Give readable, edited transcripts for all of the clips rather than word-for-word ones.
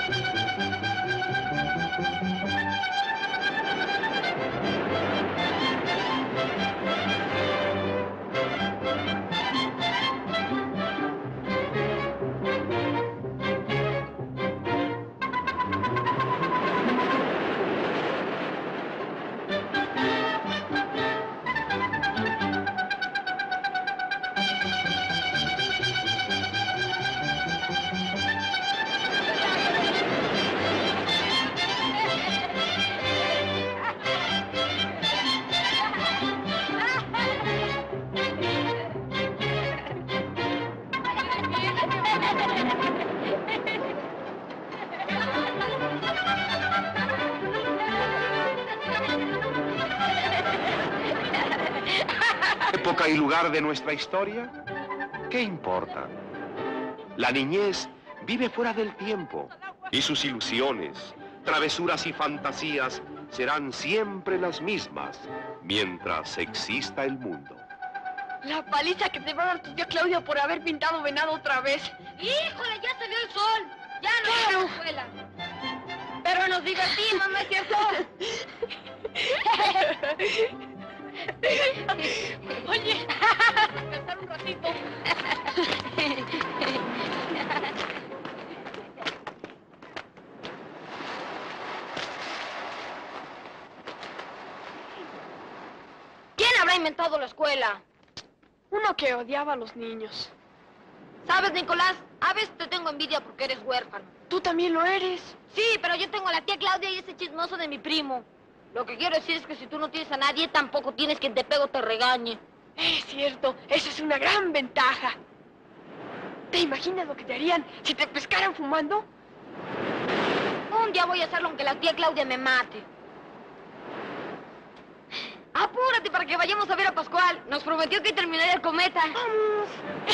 Época y lugar de nuestra historia, ¿qué importa? La niñez vive fuera del tiempo y sus ilusiones, travesuras y fantasías serán siempre las mismas mientras exista el mundo. La paliza que te va a dar tu tía Claudia por haber pintado venado otra vez. ¡Híjole, ya salió el sol! ¡Ya no vamos a la escuela! Pero nos divertimos, ¿no es cierto? Oye, descansar un ratito. ¿Quién habrá inventado la escuela? Uno que odiaba a los niños. ¿Sabes, Nicolás? A veces te tengo envidia porque eres huérfano. Tú también lo eres. Sí, pero yo tengo a la tía Claudia y ese chismoso de mi primo. Lo que quiero decir es que si tú no tienes a nadie, tampoco tienes quien te pegue o te regañe. Es cierto, esa es una gran ventaja. ¿Te imaginas lo que te harían si te pescaran fumando? Un día voy a hacerlo aunque la tía Claudia me mate. Apúrate para que vayamos a ver a Pascual. Nos prometió que terminaría el cometa. ¡Vamos!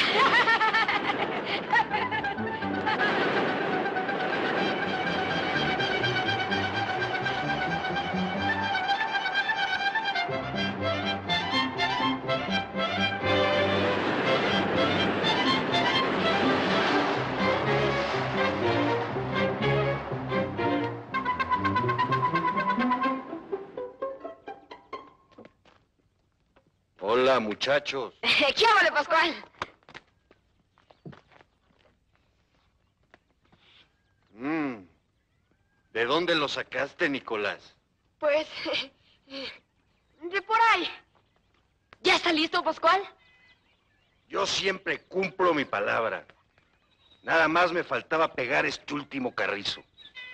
Hola, muchachos. ¿Qué vale, Pascual? ¿De dónde lo sacaste, Nicolás? Pues, de por ahí. ¿Ya está listo, Pascual? Yo siempre cumplo mi palabra. Nada más me faltaba pegar este último carrizo.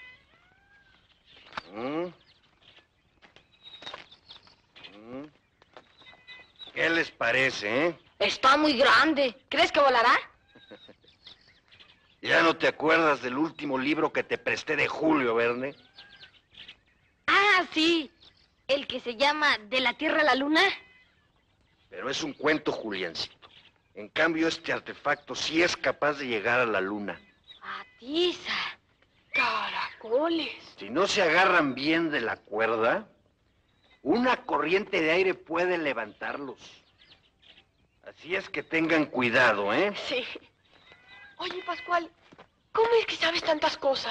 ¿Qué les parece, eh? Está muy grande. ¿Crees que volará? ¿Ya no te acuerdas del último libro que te presté de Julio Verne? Ah, sí. ¿El que se llama De la Tierra a la Luna? Pero es un cuento, Juliancito. En cambio, este artefacto sí es capaz de llegar a la luna. Atiza. Caracoles. Si no se agarran bien de la cuerda, una corriente de aire puede levantarlos. Así es que tengan cuidado, ¿eh? Sí. Oye, Pascual, ¿cómo es que sabes tantas cosas?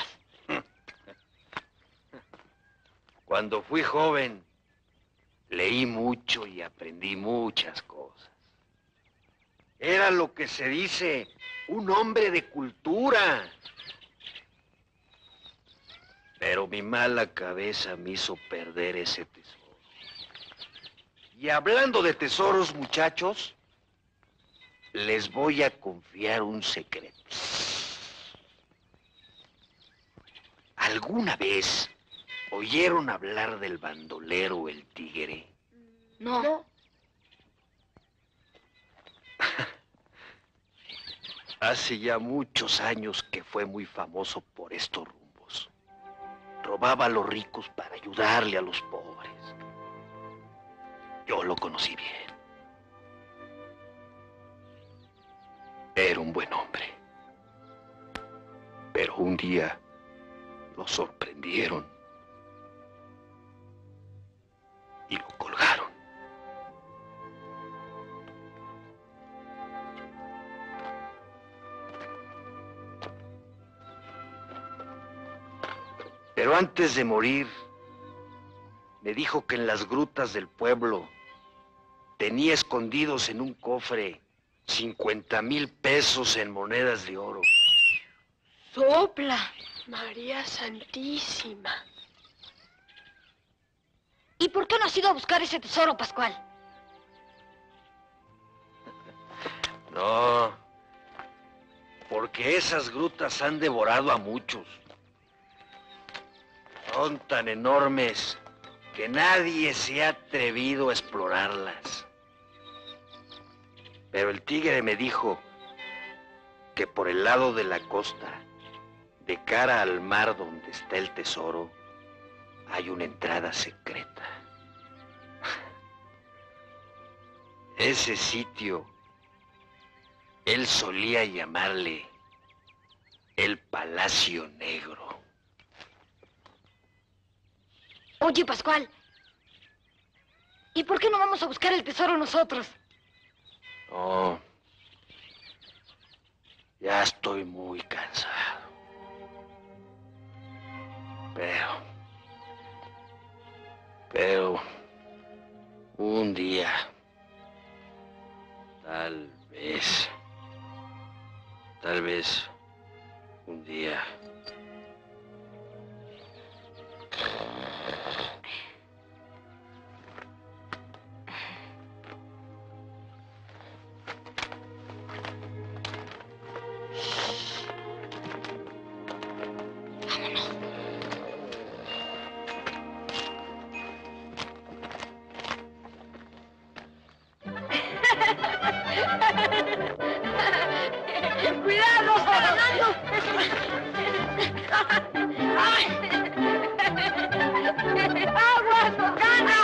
Cuando fui joven, leí mucho y aprendí muchas cosas. Era lo que se dice un hombre de cultura. Pero mi mala cabeza me hizo perder ese tesoro. Y hablando de tesoros, muchachos, les voy a confiar un secreto. ¿Alguna vez oyeron hablar del bandolero el tigre? No. Hace ya muchos años que fue muy famoso por estos rumbos. Robaba a los ricos para ayudarle a los pobres. Yo lo conocí bien. Era un buen hombre. Pero un día lo sorprendieron y lo colgaron. Pero antes de morir, me dijo que en las grutas del pueblo tenía escondidos en un cofre 50,000 pesos en monedas de oro. ¡Sopla! María Santísima. ¿Y por qué no has ido a buscar ese tesoro, Pascual? No, porque esas grutas han devorado a muchos. Son tan enormes que nadie se ha atrevido a explorarlas. Pero el tigre me dijo que por el lado de la costa, de cara al mar donde está el tesoro, hay una entrada secreta. Ese sitio, él solía llamarle el Palacio Negro. Oye, Pascual, ¿y por qué no vamos a buscar el tesoro nosotros? No, ya estoy muy cansado. Pero, un día, tal vez, un día. ¡Cuidado! ¡Está ganando! ¡Aguas! ¡Gana!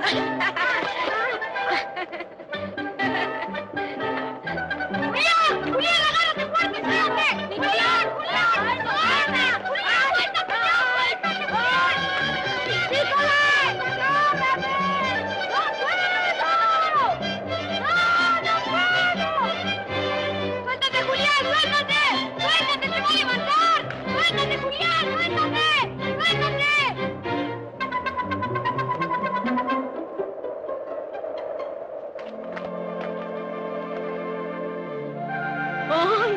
¡Julián! ¡Julián, agárrate fuerte! ¡Espérate! ¡Julián! ¡Julián! ¡Gana! ¡Julián, suéltate! ¡Suéltate, Julián! ¡Nicolás! ¡Agárrate! ¡No puedo! ¡No, no puedo! ¡Suéltate, Julián! ¡Suéltate! ¡Suéltate! ¡Te va a levantar! ¡Suéltate, Julián! ¡Suéltate! ¡Suéltate! ¡Ay!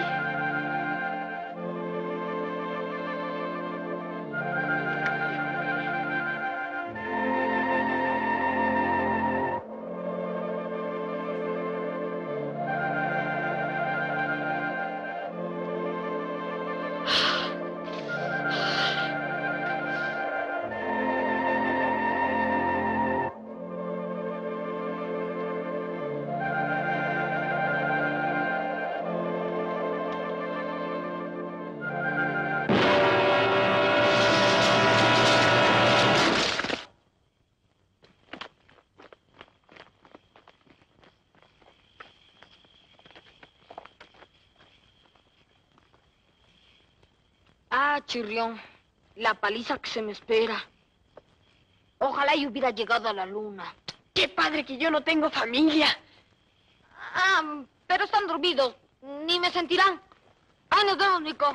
Ah, chirrión, la paliza que se me espera. Ojalá y hubiera llegado a la luna. ¡Qué padre que yo no tengo familia! Ah, pero están dormidos. Ni me sentirán. Ahí nos vemos, Nico.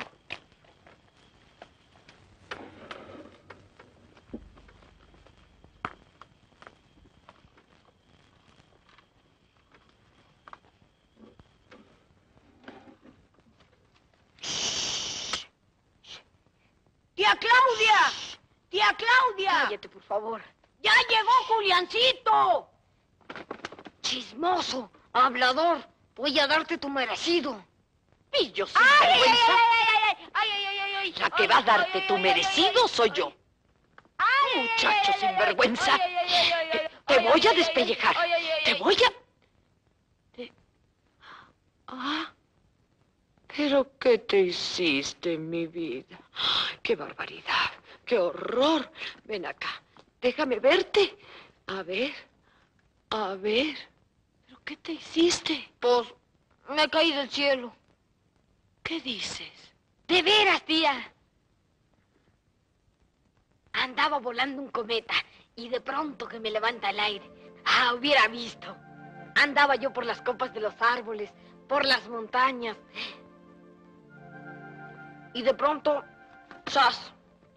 ¡Tía Claudia! ¡Tía Claudia! Cállate, por favor. ¡Ya llegó Juliancito! Chismoso, hablador. Voy a darte tu merecido. ¡Pillo ¡Ay, sinvergüenza! ay! La que va a darte tu merecido soy yo. Muchacho sinvergüenza. Te voy a despellejar. Te voy a... Ah, ¿pero qué te hiciste, mi vida? ¡Qué barbaridad! ¡Qué horror! Ven acá, déjame verte. A ver. ¿Pero qué te hiciste? Pues, me caí del cielo. ¿Qué dices? De veras, tía. Andaba volando un cometa y de pronto que me levanta el aire. Ah, hubiera visto. Andaba yo por las copas de los árboles, por las montañas. Y de pronto, ¡zas!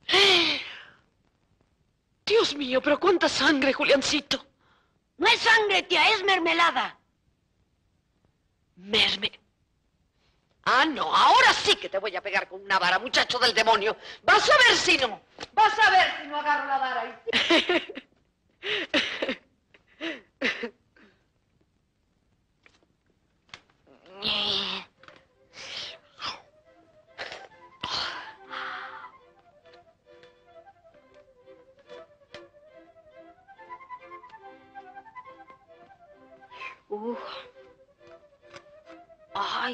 Dios mío, pero cuánta sangre, Juliancito. No es sangre, tía, es mermelada. Ah, no, ahora sí que te voy a pegar con una vara, muchacho del demonio. Vas a ver si no. Vas a ver si no agarro la vara. Ay.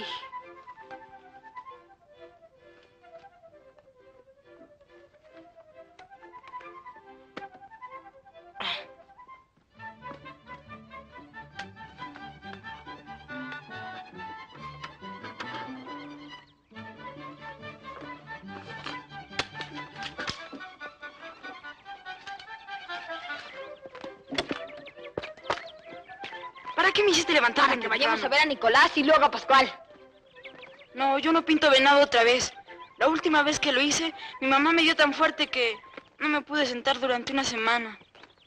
¿Para qué me hiciste levantar? Para que vayamos a ver a Nicolás y luego a Pascual. No, yo no pinto venado otra vez. La última vez que lo hice, mi mamá me dio tan fuerte que no me pude sentar durante una semana.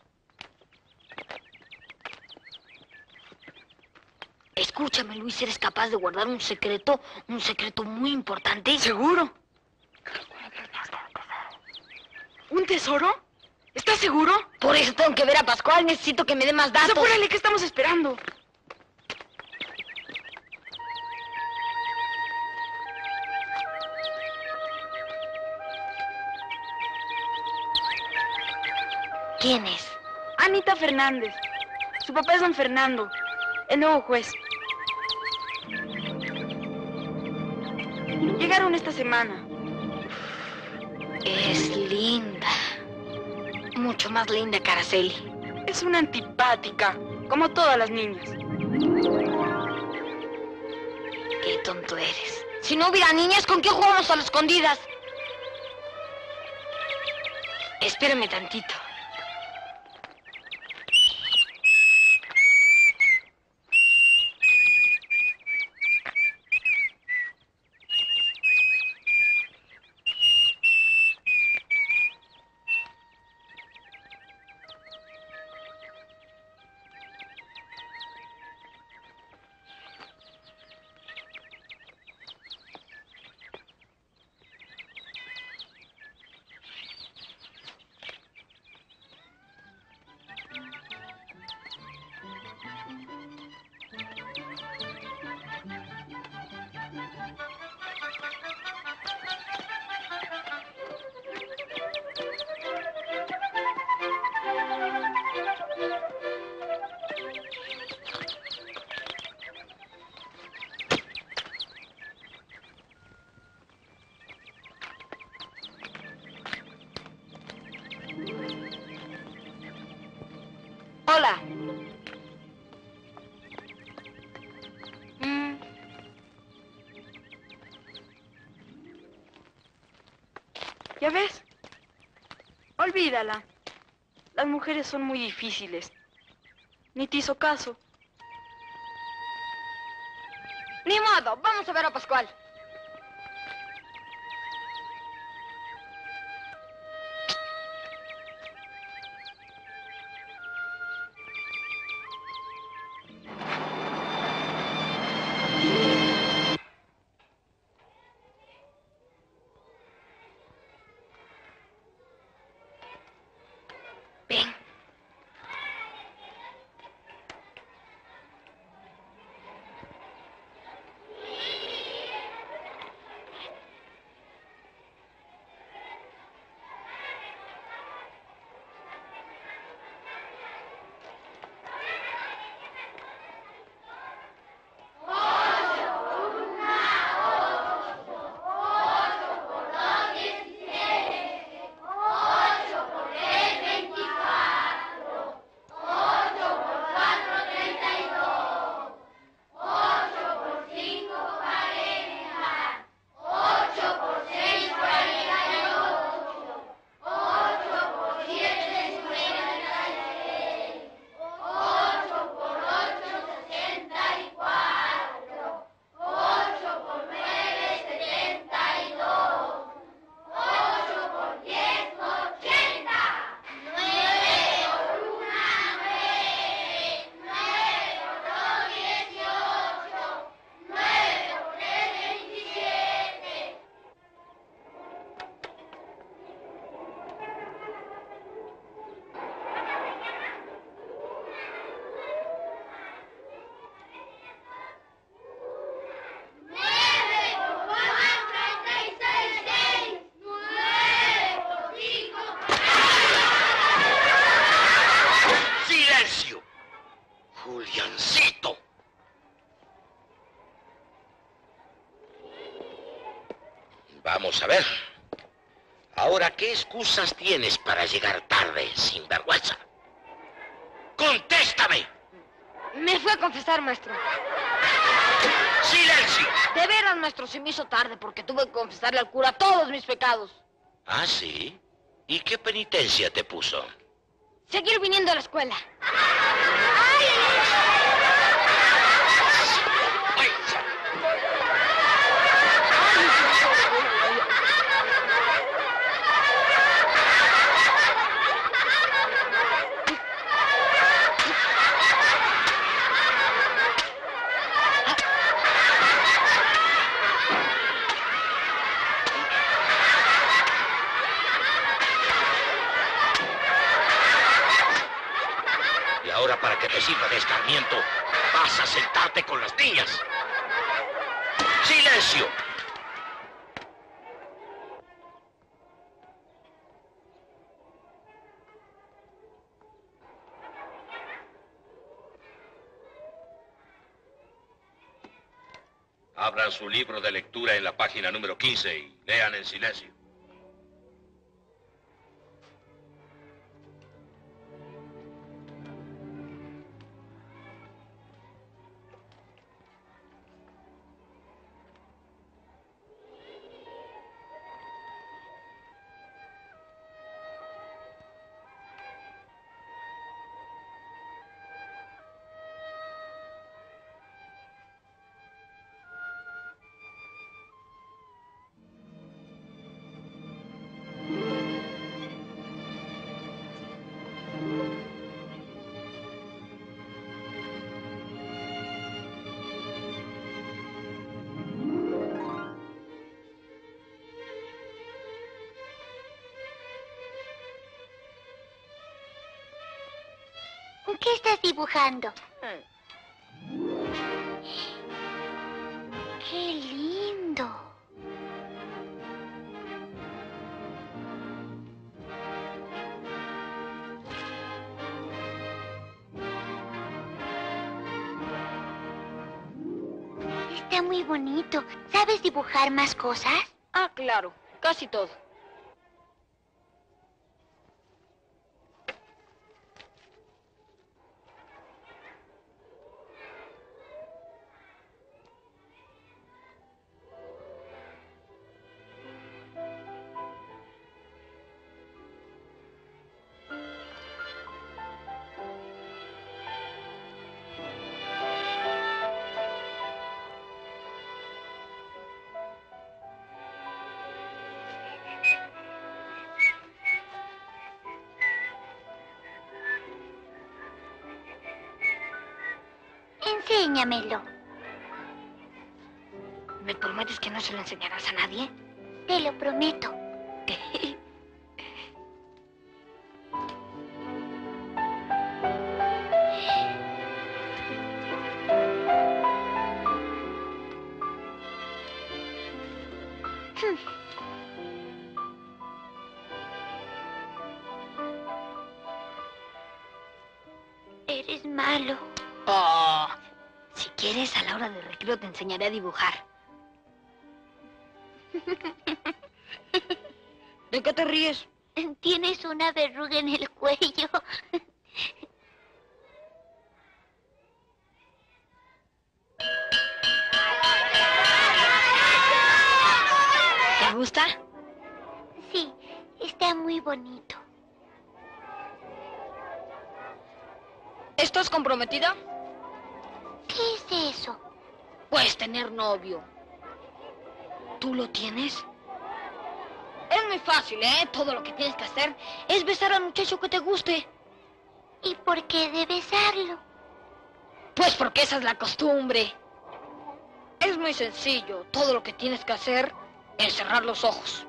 Escúchame, Luis, ¿eres capaz de guardar un secreto muy importante? ¿Seguro? ¿Un tesoro? ¿Estás seguro? Por eso tengo que ver a Pascual, necesito que me dé más datos. Apúrale, ¿qué estamos esperando? ¿Quién es? Anita Fernández. Su papá es don Fernando, el nuevo juez. Llegaron esta semana. Es linda. Mucho más linda que Araceli. Es una antipática, como todas las niñas. Qué tonto eres. Si no hubiera niñas, ¿con qué jugamos a las escondidas? Espérame tantito. Hola. ¿Ya ves? Olvídala. Las mujeres son muy difíciles. Ni te hizo caso. Ni modo, vamos a ver a Pascual. Ven. Vamos a ver. Ahora, ¿qué excusas tienes para llegar tarde, sinvergüenza? ¡Contéstame! Me fue a confesar, maestro. ¡Silencio! De veras, maestro, se me hizo tarde porque tuve que confesarle al cura todos mis pecados. ¿Ah, sí? ¿Y qué penitencia te puso? Seguir viniendo a la escuela. Y ahora, para que te sirva de escarmiento, vas a sentarte con las niñas. ¡Silencio! Abran su libro de lectura en la página número 15 y lean en silencio. ¿Qué estás dibujando? ¡Qué lindo! Está muy bonito. ¿Sabes dibujar más cosas? Ah, claro, casi todo. Enséñamelo. ¿Me prometes que no se lo enseñarás a nadie? Te lo prometo. Eres malo. Oh, si quieres, a la hora de recreo te enseñaré a dibujar. ¿De qué te ríes? Tienes una verruga en el cuello. ¿Te gusta? Sí, está muy bonito. ¿Estás comprometida? ¿Qué es eso? Pues tener novio. ¿Tú lo tienes? Es muy fácil, ¿eh? Todo lo que tienes que hacer es besar al muchacho que te guste. ¿Y por qué de besarlo? Pues porque esa es la costumbre. Es muy sencillo. Todo lo que tienes que hacer es cerrar los ojos.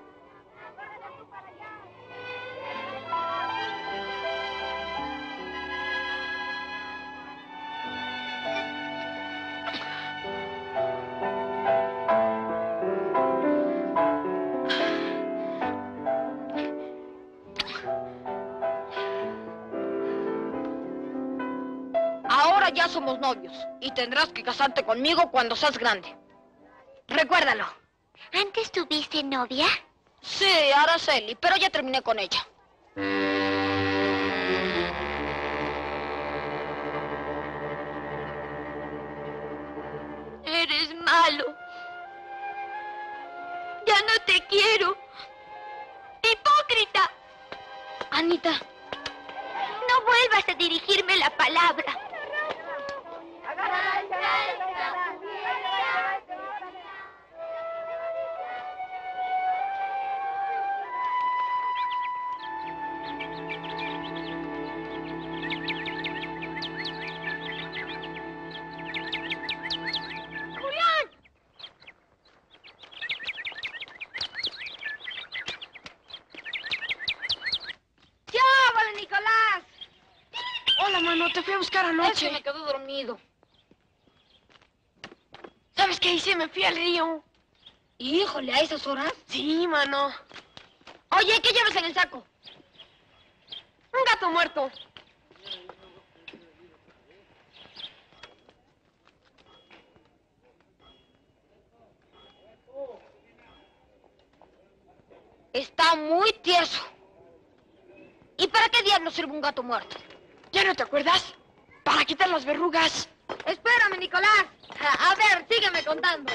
Ahora ya somos novios y tendrás que casarte conmigo cuando seas grande. Recuérdalo. ¿Antes tuviste novia? Sí, Araceli, pero ya terminé con ella. Eres malo. Ya no te quiero. ¡Hipócrita! Anita, No vuelvas a dirigirme la palabra. Nicolás! Hola, mano, te fui a buscar Es anoche. que me quedé dormido. ¿Sabes qué hice? Me fui al río. Híjole, ¿a esas horas? Sí, mano. Oye, ¿qué llevas en el saco? Un gato muerto. Está muy tieso. ¿Y para qué diablos sirve un gato muerto? ¿Ya no te acuerdas? Para quitar las verrugas. Espérame, Nicolás. A ver, sígueme contando.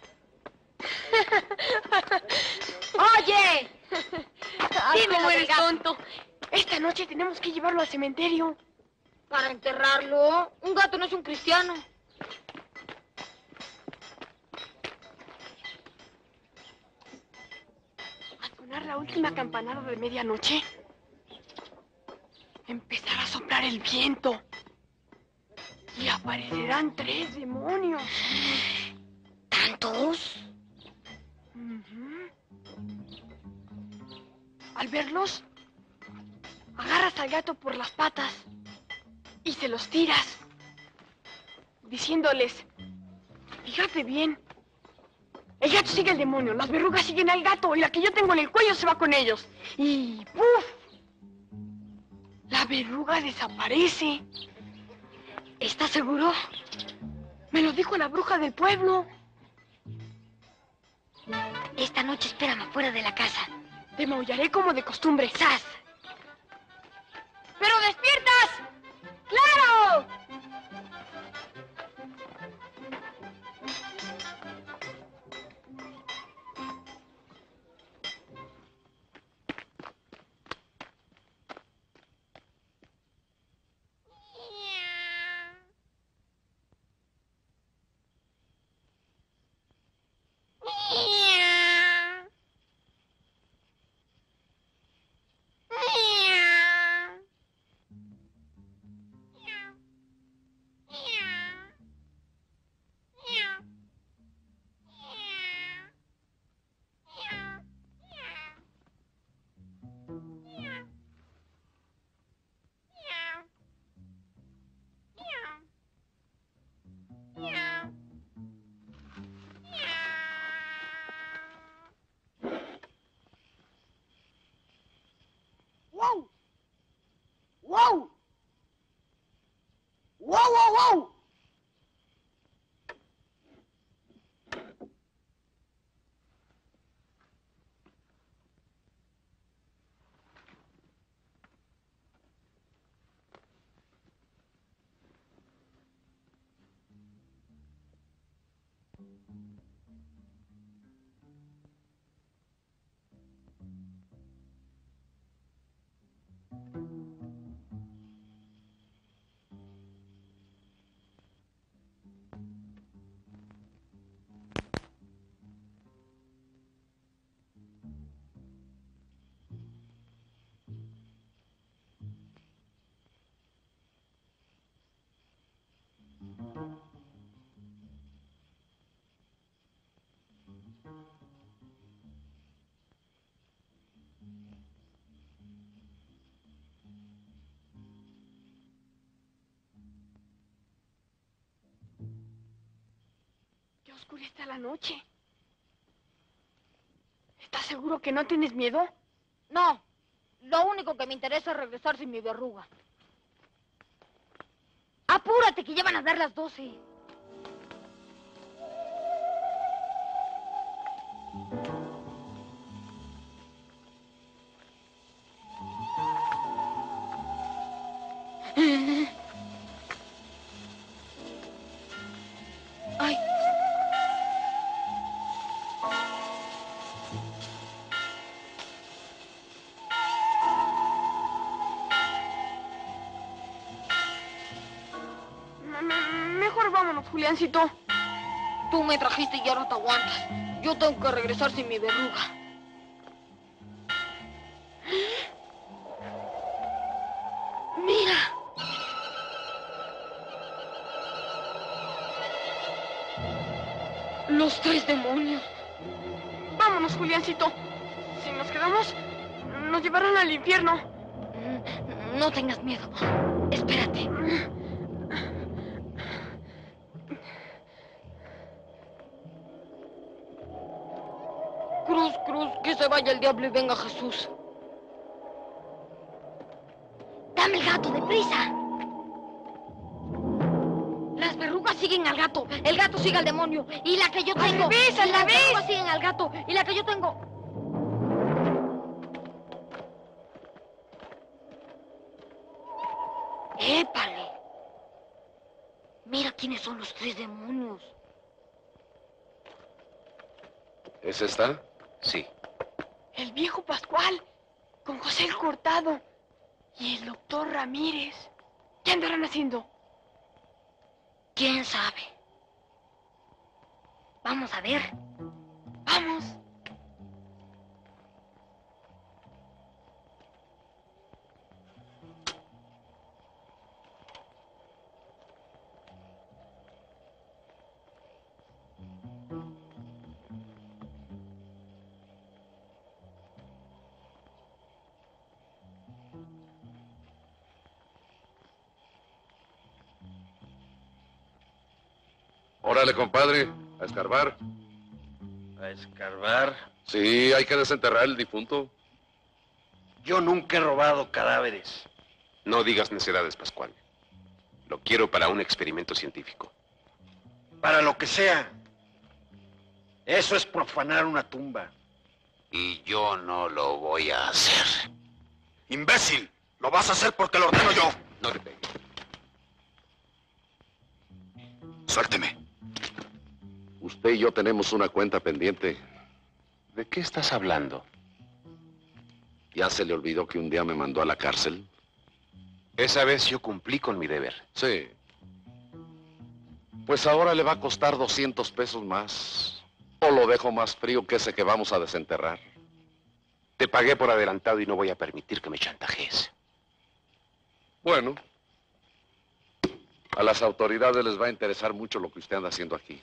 Oye. Dime, ¿Cómo eres tonto? Esta noche tenemos que llevarlo al cementerio. Para enterrarlo. Un gato no es un cristiano. Al sonar la última campanada de medianoche, empezará a soplar el viento. Y aparecerán 3 demonios. ¿Tantos? Ujú. Al verlos, agarras al gato por las patas y se los tiras, diciéndoles, fíjate bien, el gato sigue al demonio, las verrugas siguen al gato y la que yo tengo en el cuello se va con ellos. Y ¡puf! La verruga desaparece. ¿Estás seguro? Me lo dijo la bruja del pueblo. Esta noche espérame afuera de la casa. Te maullaré como de costumbre. ¡Sas! ¡Pero despiertas! ¡Claro! ¡Wow! ¡Wow! ¡Wow, wow, wow! Ya oscurece la noche. ¿Estás seguro que no tienes miedo? No. Lo único que me interesa es regresar sin mi verruga. Apúrate, que ya van a dar las 12. Ay. Mejor vámonos, Juliancito. Tú me trajiste y ya no te aguantas. Yo tengo que regresar sin mi verruga. Mira. Los 3 demonios. Vámonos, Juliancito. Si nos quedamos, nos llevarán al infierno. No tengas miedo. Espérate. Cruz, cruz, que se vaya el diablo y venga Jesús. Dame el gato, deprisa. Las verrugas siguen al gato, el gato sigue al demonio. Y la que yo tengo... ¡Al revés, al Las revés! verrugas siguen al gato, y la que yo tengo... ¡Épale! Mira quiénes son los 3 demonios. ¿Es esta? Sí. El viejo Pascual, con José el Cortado y el doctor Ramírez. ¿Qué andarán haciendo? ¿Quién sabe? Vamos a ver. Vamos. Órale, compadre, a escarbar. ¿A escarbar? Sí, hay que desenterrar el difunto. Yo nunca he robado cadáveres. No digas necedades, Pascual. Lo quiero para un experimento científico. Para lo que sea. Eso es profanar una tumba. Y yo no lo voy a hacer. ¡Imbécil! Lo vas a hacer porque lo ordeno yo. No te pegues. Suélteme. Usted y yo tenemos una cuenta pendiente. ¿De qué estás hablando? ¿Ya se le olvidó que un día me mandó a la cárcel? Esa vez yo cumplí con mi deber. Sí. Pues ahora le va a costar 200 pesos más. O lo dejo más frío que ese que vamos a desenterrar. Te pagué por adelantado y no voy a permitir que me chantajees. Bueno. A las autoridades les va a interesar mucho lo que usted anda haciendo aquí.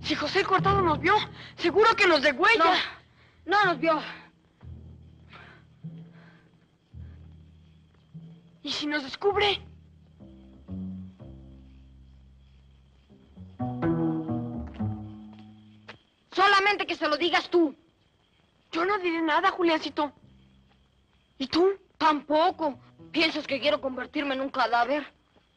Si José el Cortado nos vio, seguro que nos degüella. No nos vio. ¿Y si nos descubre? Solamente que se lo digas tú. Yo no diré nada, Juliancito. ¿Y tú? Tampoco. ¿Piensas que quiero convertirme en un cadáver?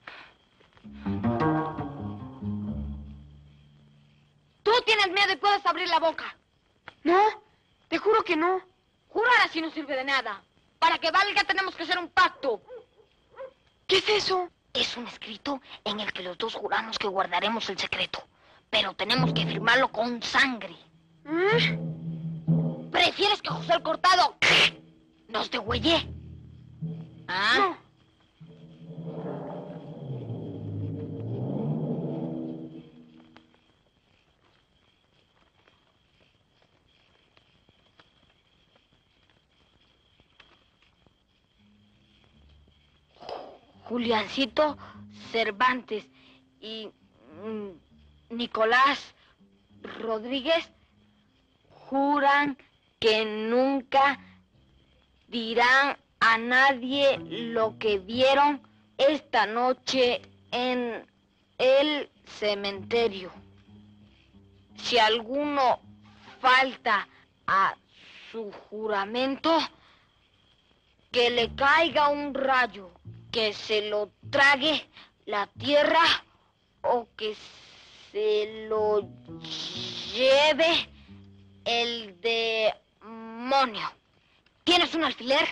Tú tienes miedo y puedes abrir la boca. No, te juro que no. Jurar así no sirve de nada. Para que valga tenemos que hacer un pacto. ¿Qué es eso? Es un escrito en el que los dos juramos que guardaremos el secreto. Pero tenemos que firmarlo con sangre. ¿Prefieres que José el Cortado nos degüelle? ¿Ah? No. Juliancito Cervantes y Nicolás Rodríguez juran que nunca dirán a nadie lo que vieron esta noche en el cementerio. Si alguno falta a su juramento, que le caiga un rayo, que se lo trague la tierra o que se lo lleve el demonio. ¿Tienes un alfiler?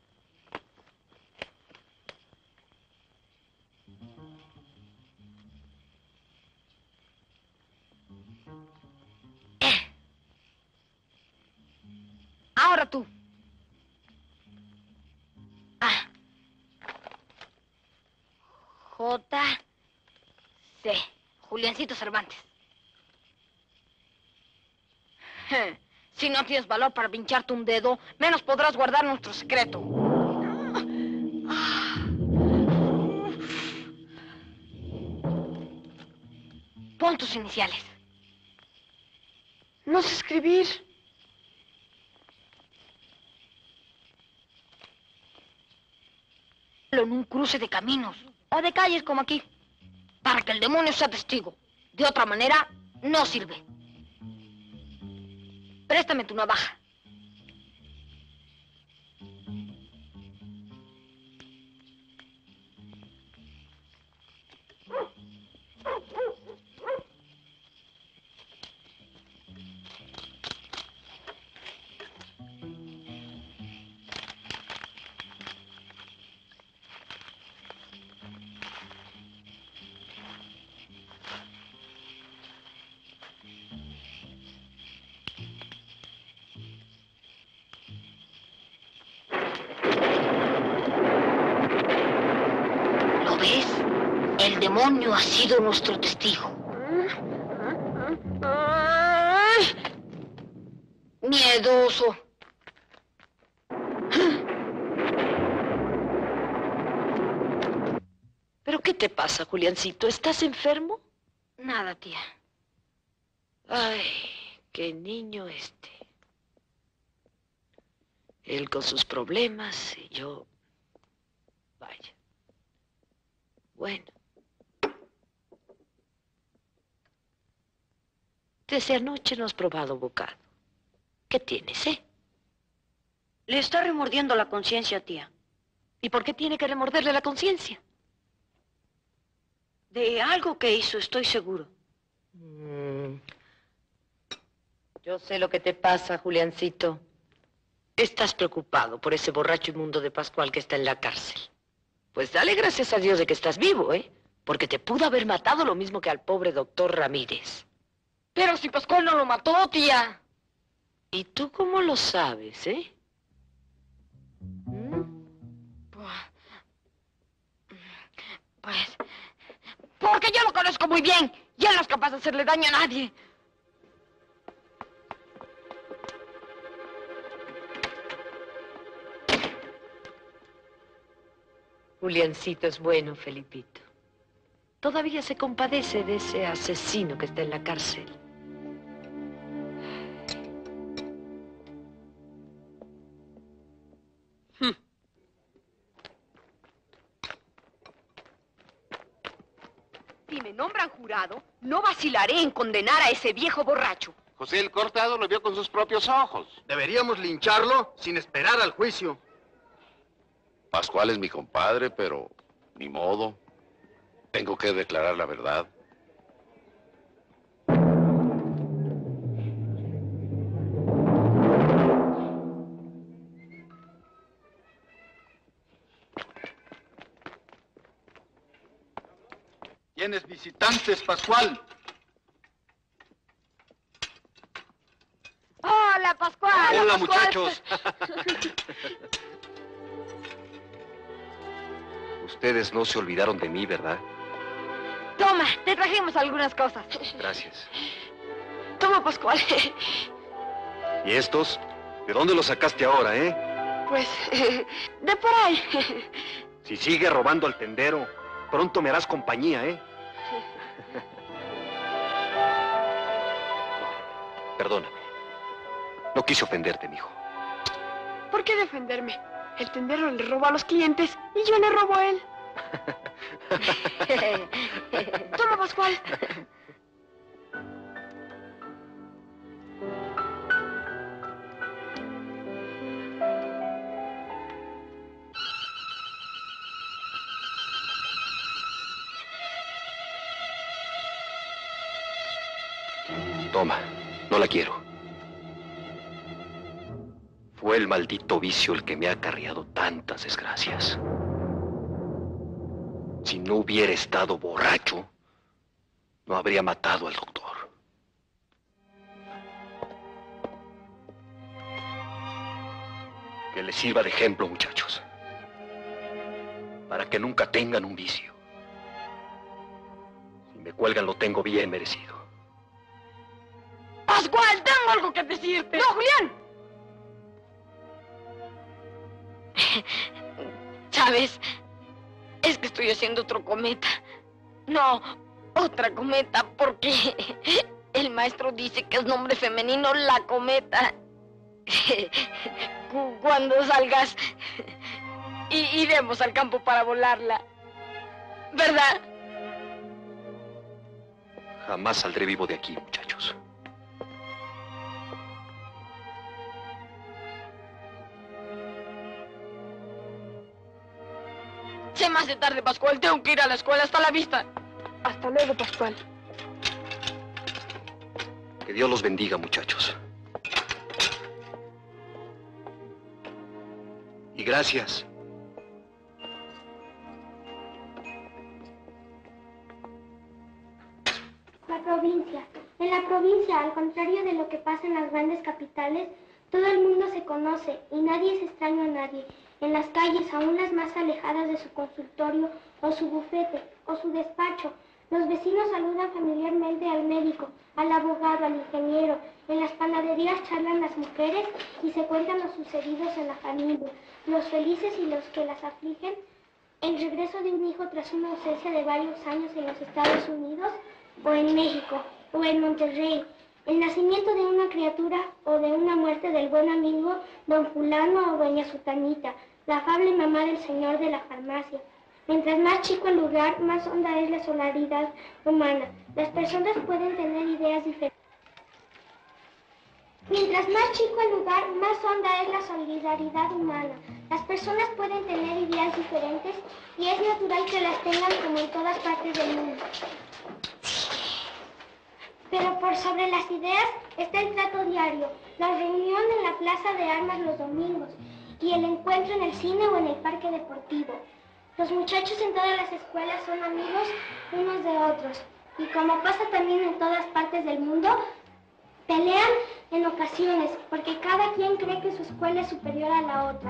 Ahora tú. J.C. Juliancito Cervantes. Si no tienes valor para pincharte un dedo, menos podrás guardar nuestro secreto. Pon tus iniciales. No sé escribir. En un cruce de caminos o de calles como aquí, para que el demonio sea testigo. De otra manera, no sirve. Préstame tu navaja. ¿Ves? El demonio ha sido nuestro testigo. Miedoso. ¿Pero qué te pasa, Juliancito? ¿Estás enfermo? Nada, tía. Ay, qué niño este. Él con sus problemas y yo... Vaya. Bueno. Desde anoche no has probado bocado. ¿Qué tienes, Le está remordiendo la conciencia, tía. ¿Y por qué tiene que remorderle la conciencia? De algo que hizo, estoy seguro. Yo sé lo que te pasa, Juliancito. Estás preocupado por ese borracho inmundo de Pascual que está en la cárcel. Pues dale gracias a Dios de que estás vivo, Porque te pudo haber matado lo mismo que al pobre doctor Ramírez. Pero si Pascual no lo mató, tía. ¿Y tú cómo lo sabes, Pues... porque yo lo conozco muy bien. Y él no es capaz de hacerle daño a nadie. Juliancito es bueno, Felipito. Todavía se compadece de ese asesino que está en la cárcel. me nombran jurado, no vacilaré en condenar a ese viejo borracho. José el Cortado lo vio con sus propios ojos. Deberíamos lincharlo sin esperar al juicio. Pascual es mi compadre, pero ni modo. Tengo que declarar la verdad. Tienes visitantes, Pascual. Hola, Pascual. Hola, Pascual. muchachos. Ustedes no se olvidaron de mí, ¿verdad? Toma, te trajimos algunas cosas. Gracias. Toma, Pascual. ¿Y estos? ¿De dónde los sacaste ahora, Pues, de por ahí. Si sigue robando al tendero, pronto me harás compañía, Perdóname. No quise ofenderte, mijo. ¿Por qué defenderme? El tendero le roba a los clientes y yo le robo a él. Toma, Pascual. Toma, no la quiero. Fue el maldito vicio el que me ha acarreado tantas desgracias. Si no hubiera estado borracho, no habría matado al doctor. Que les sirva de ejemplo, muchachos. Para que nunca tengan un vicio. Si me cuelgan, lo tengo bien merecido. Pascual, tengo algo que decirte. ¡No, Julián! ¿Sabes? Es que estoy haciendo otro cometa. No, otra cometa, porque el maestro dice que es nombre femenino la cometa. Cuando salgas, iremos al campo para volarla. ¿Verdad? Jamás saldré vivo de aquí, muchachos. Se me hace tarde, Pascual. Tengo que ir a la escuela. Hasta la vista. Hasta luego, Pascual. Que Dios los bendiga, muchachos. Y gracias. La provincia. En la provincia, al contrario de lo que pasa en las grandes capitales, todo el mundo se conoce y nadie es extraño a nadie. En las calles, aún las más alejadas de su consultorio o su bufete o su despacho, los vecinos saludan familiarmente al médico, al abogado, al ingeniero. En las panaderías charlan las mujeres y se cuentan los sucedidos en la familia, los felices y los que las afligen, el regreso de un hijo tras una ausencia de varios años en los Estados Unidos o en México o en Monterrey, el nacimiento de una criatura o de una muerte del buen amigo don fulano o doña sutanita, la afable mamá del señor de la farmacia. Mientras más chico el lugar, más honda es la solidaridad humana. Las personas pueden tener ideas diferentes. Mientras más chico el lugar, más honda es la solidaridad humana. Las personas pueden tener ideas diferentes y es natural que las tengan como en todas partes del mundo. Pero por sobre las ideas está el trato diario, la reunión en la plaza de armas los domingos y el encuentro en el cine o en el parque deportivo. Los muchachos en todas las escuelas son amigos unos de otros y como pasa también en todas partes del mundo, pelean en ocasiones porque cada quien cree que su escuela es superior a la otra.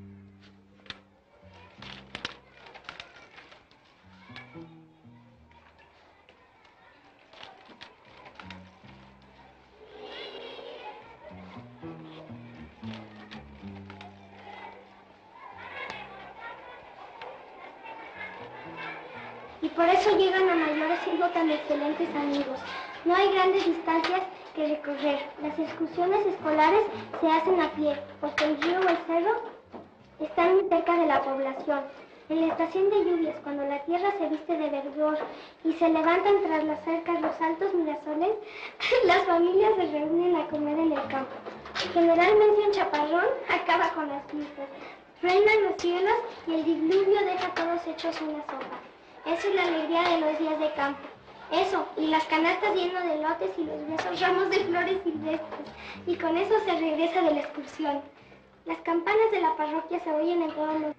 Y por eso llegan a mayores siendo tan excelentes amigos. No hay grandes distancias que recorrer. Las excursiones escolares se hacen a pie, porque el río o el cerro están muy cerca de la población. En la estación de lluvias, cuando la tierra se viste de verdor y se levantan tras las cercas los altos mirasoles, las familias se reúnen a comer en el campo. Generalmente un chaparrón acaba con las fiestas. Reinan los cielos y el diluvio deja a todos hechos una sopa. Eso es la alegría de los días de campo. Eso, y las canastas llenas de lotes y los gruesos ramos de flores silvestres. Y con eso se regresa de la excursión. Las campanas de la parroquia se oyen en todos los...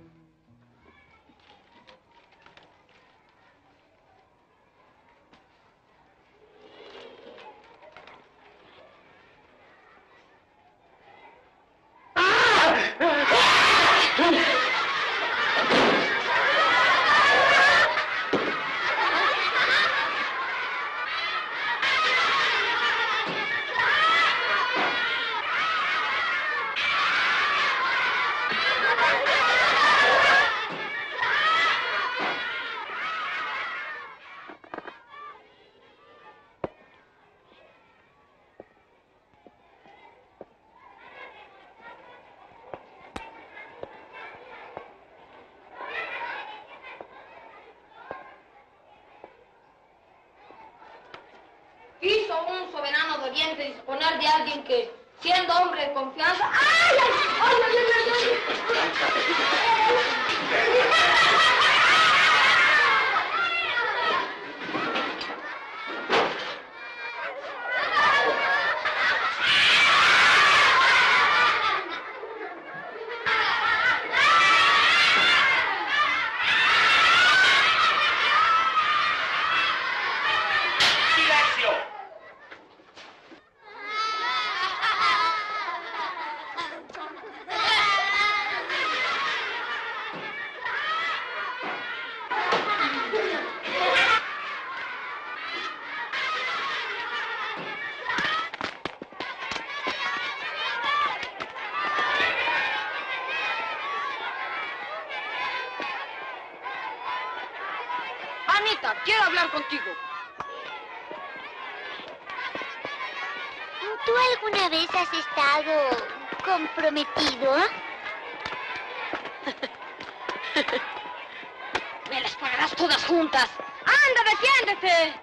Quiso un soberano de Oriente disponer de alguien que, siendo hombre de confianza... ¡Ay, ay, ay, ay, ay, Anita, quiero hablar contigo. ¿Tú alguna vez has estado comprometido? Me las pagarás todas juntas. ¡Anda, defiéndete!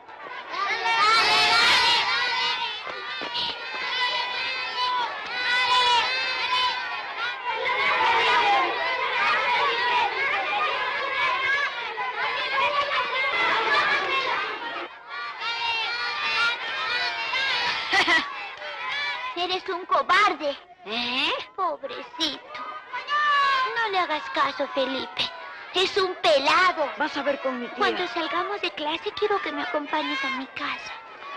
Eres un cobarde. ¿Eh? Pobrecito. No le hagas caso, Felipe. Es un pelado. Vas a ver con mi tía. Cuando salgamos de clase, quiero que me acompañes a mi casa.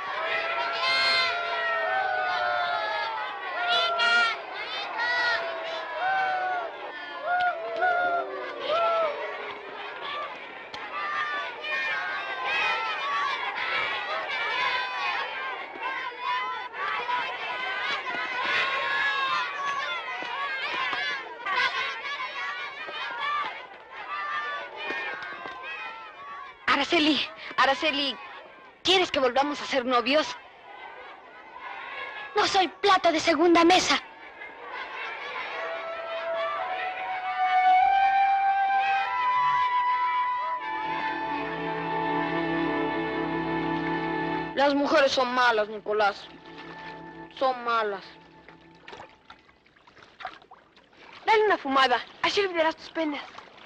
Araceli, ¿quieres que volvamos a ser novios? No soy plato de segunda mesa. Las mujeres son malas, Nicolás. Son malas. Dale una fumada, así olvidarás tus penas.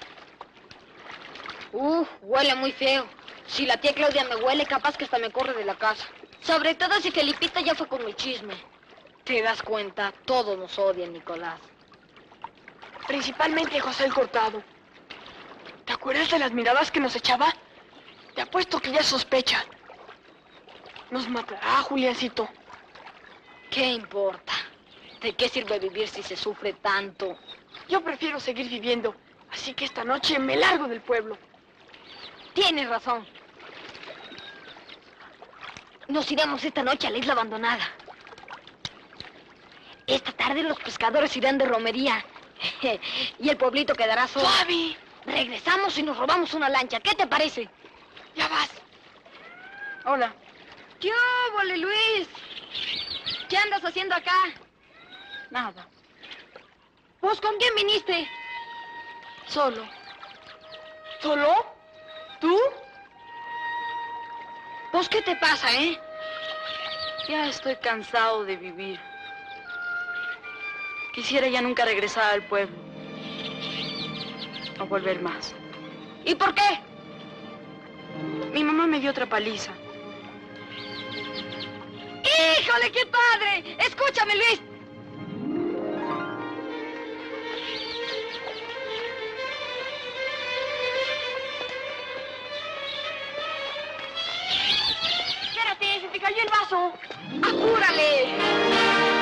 Huele muy feo. Si la tía Claudia me huele, capaz que hasta me corre de la casa. Sobre todo si Felipita ya fue con mi chisme. ¿Te das cuenta? Todos nos odian, Nicolás. Principalmente José el Cortado. ¿Te acuerdas de las miradas que nos echaba? Te apuesto que ya sospecha. Nos matará, Juliancito. ¿Qué importa? ¿De qué sirve vivir si se sufre tanto? Yo prefiero seguir viviendo, así que esta noche me largo del pueblo. Tienes razón. Nos iremos esta noche a la isla abandonada. Esta tarde los pescadores irán de romería. Y el pueblito quedará solo. ¡Fabi! Regresamos y nos robamos una lancha. ¿Qué te parece? Ya vas. Hola. ¿Qué óvole, Luis? ¿Qué andas haciendo acá? Nada. ¿Vos con quién viniste? Solo. ¿Solo? ¿Tú? ¿Vos qué te pasa, eh? Ya estoy cansado de vivir. Quisiera ya nunca regresar al pueblo. No volver más. ¿Y por qué? Mi mamá me dio otra paliza. ¡Híjole, qué padre! Escúchame, Luis. Espérate, se te cayó el vaso. ¡Apúrale!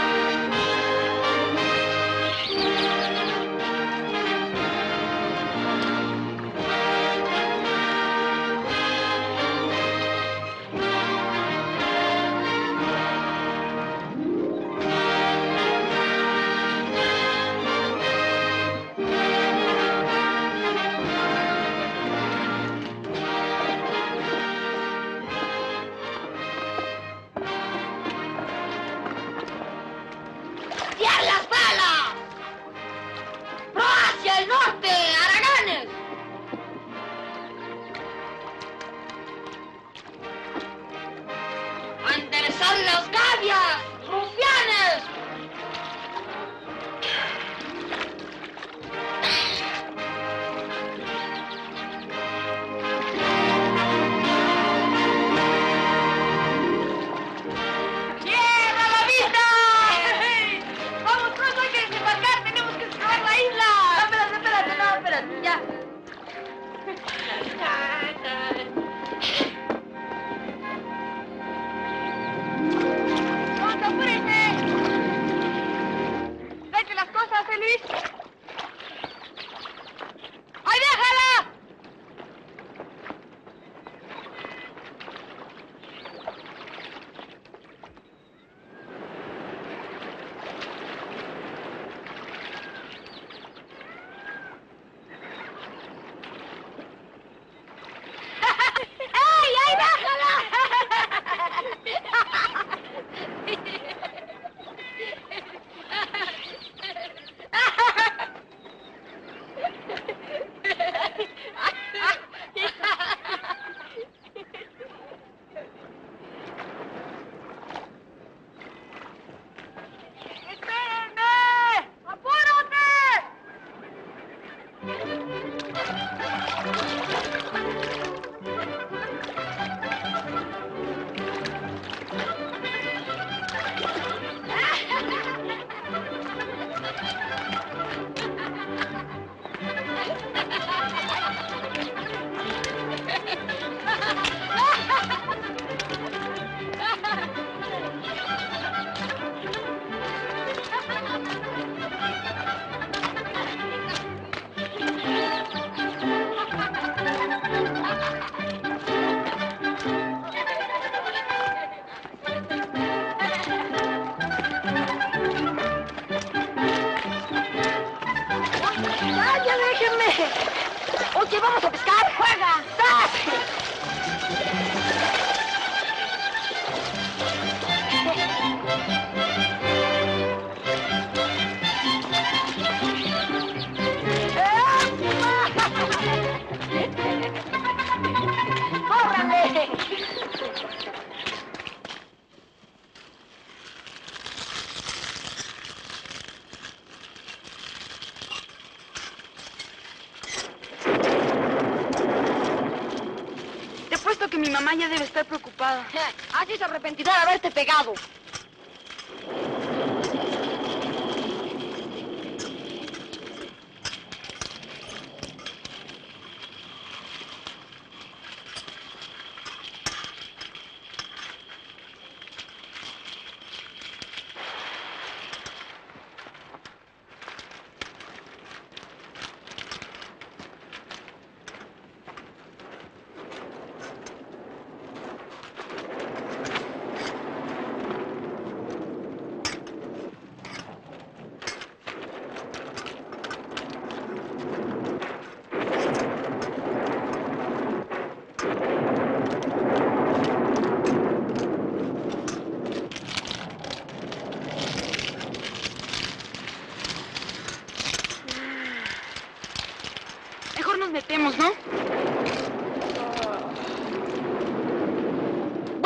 ¡Tiar las balas! ¡Pro hacia el norte, haraganes! ¡A enderezar las gavias, rufianes! ¡Tierra a la vista! ¡Vamos pronto, hay que desembarcar! ¡Tenemos que explorar la isla! No, espérate, ya. ¡Vamos, apúrese! ¡Vete las cosas, Luis! ¡Ay, déjala! ¡Ay, ay, ¡Espérenme! ¡Apúrate! ¡Vaya, déjenme! Oye, vamos a pescar. ¡Juega! ¡Sas! ¡Córrale! Te apuesto que mi mamá ya debe estar preocupada. Así se arrepentirá de haberte pegado.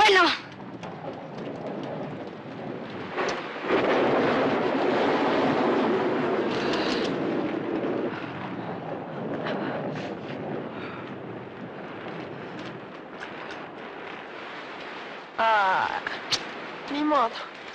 Bueno. Ah, ni modo.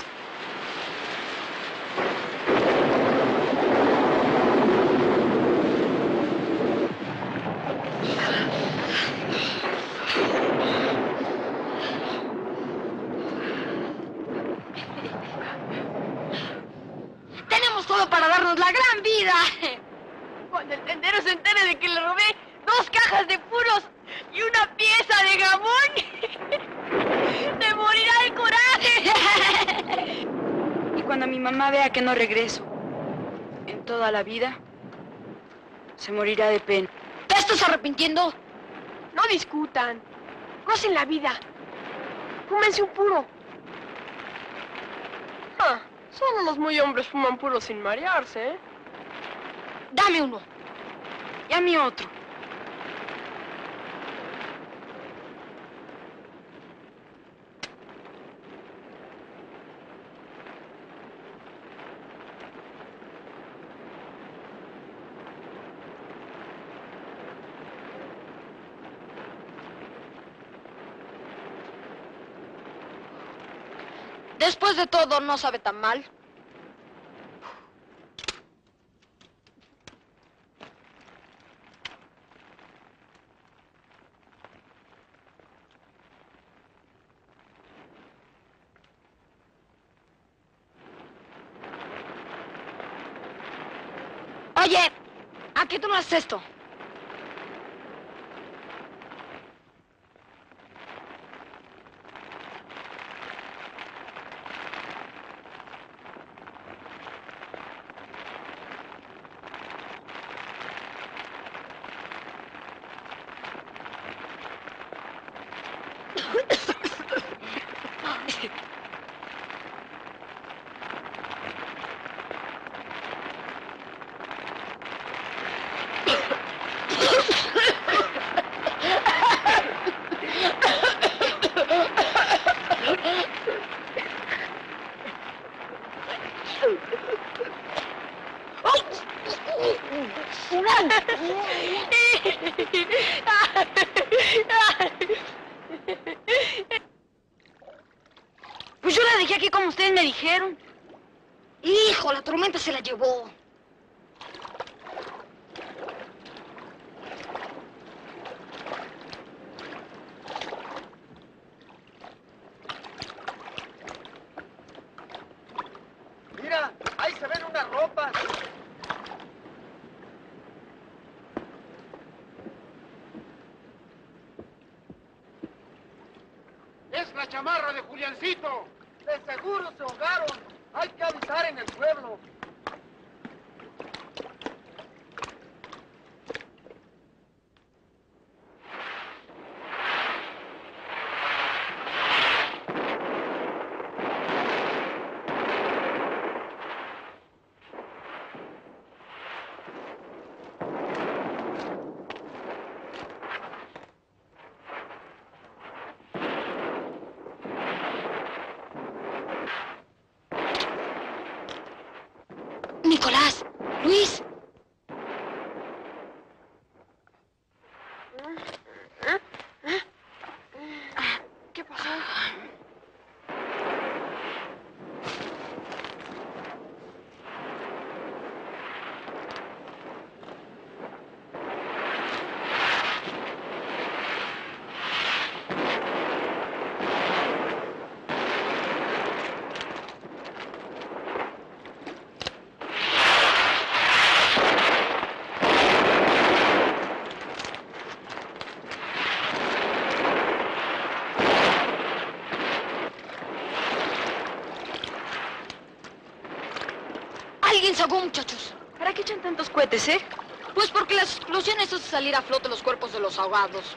Tenemos todo para darnos la gran vida. Cuando el tendero se entere de que le robé 2 cajas de puros y una pieza de jamón, ¡te morirá el coraje! Y cuando mi mamá vea que no regreso en toda la vida, se morirá de pena. ¿Te estás arrepintiendo? No discutan. Gocen la vida. Fúmense un puro. Ah, solo los muy hombres fuman puros sin marearse, ¿eh? Dame uno. Y a mí otro. Después de todo, no sabe tan mal. Oye, ¿a qué tú no haces esto? Pues yo la dejé aquí como ustedes me dijeron. Hijo, la tormenta se la llevó. Mira, ahí se ven unas ropas. ¡Es la chamarra de Juliancito! De seguro se ahogaron. Hay que avisar en el pueblo. Nicolás, Luis. ¿Qué pasó? Alguien se ahogó, muchachos. ¿Para qué echan tantos cohetes, eh? Pues porque las explosiones hacen salir a flote los cuerpos de los ahogados.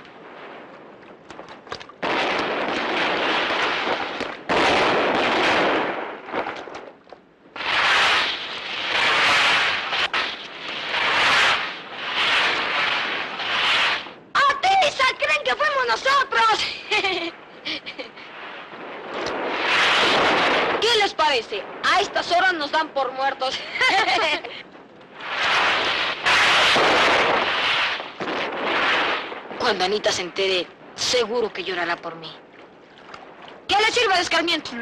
¡Atisa! ¡Creen que fuimos nosotros! prepárese. A estas horas nos dan por muertos. Cuando Anita se entere, seguro que llorará por mí. ¿Qué le sirve de escarmiento?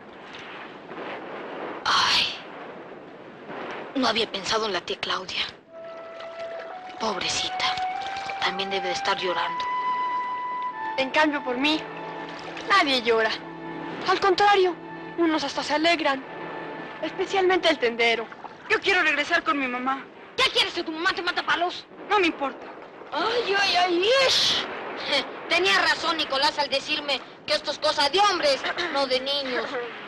Ay, no había pensado en la tía Claudia. Pobrecita, también debe de estar llorando. En cambio, por mí, nadie llora. Al contrario, unos hasta se alegran. Especialmente el tendero. Yo quiero regresar con mi mamá. ¿Qué quieres que tu mamá te mata palos? No me importa. ¡Ay, ay, ay! ¡Ish! Tenía razón Nicolás al decirme que esto es cosa de hombres, no de niños.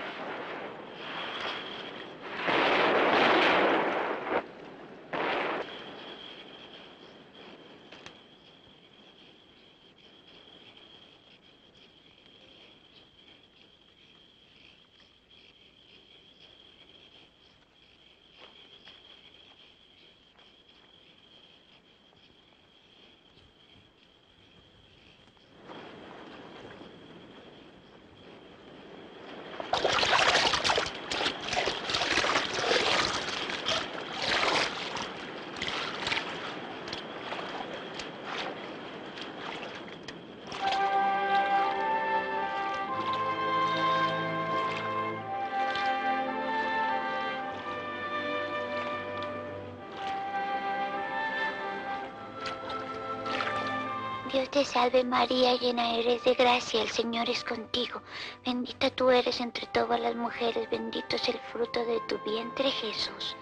Dios te salve María, llena eres de gracia, el Señor es contigo. Bendita tú eres entre todas las mujeres, bendito es el fruto de tu vientre, Jesús.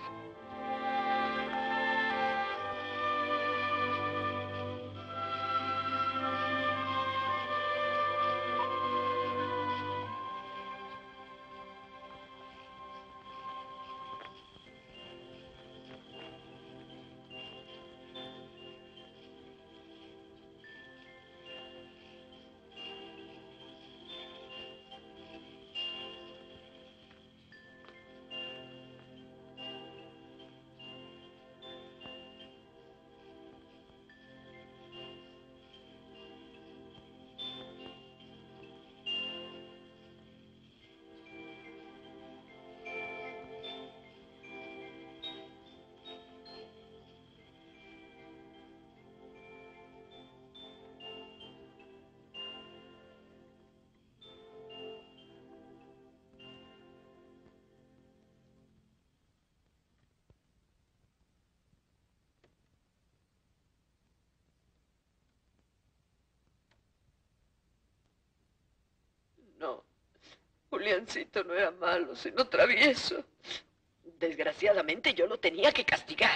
No, Juliancito no era malo, sino travieso. Desgraciadamente yo lo tenía que castigar.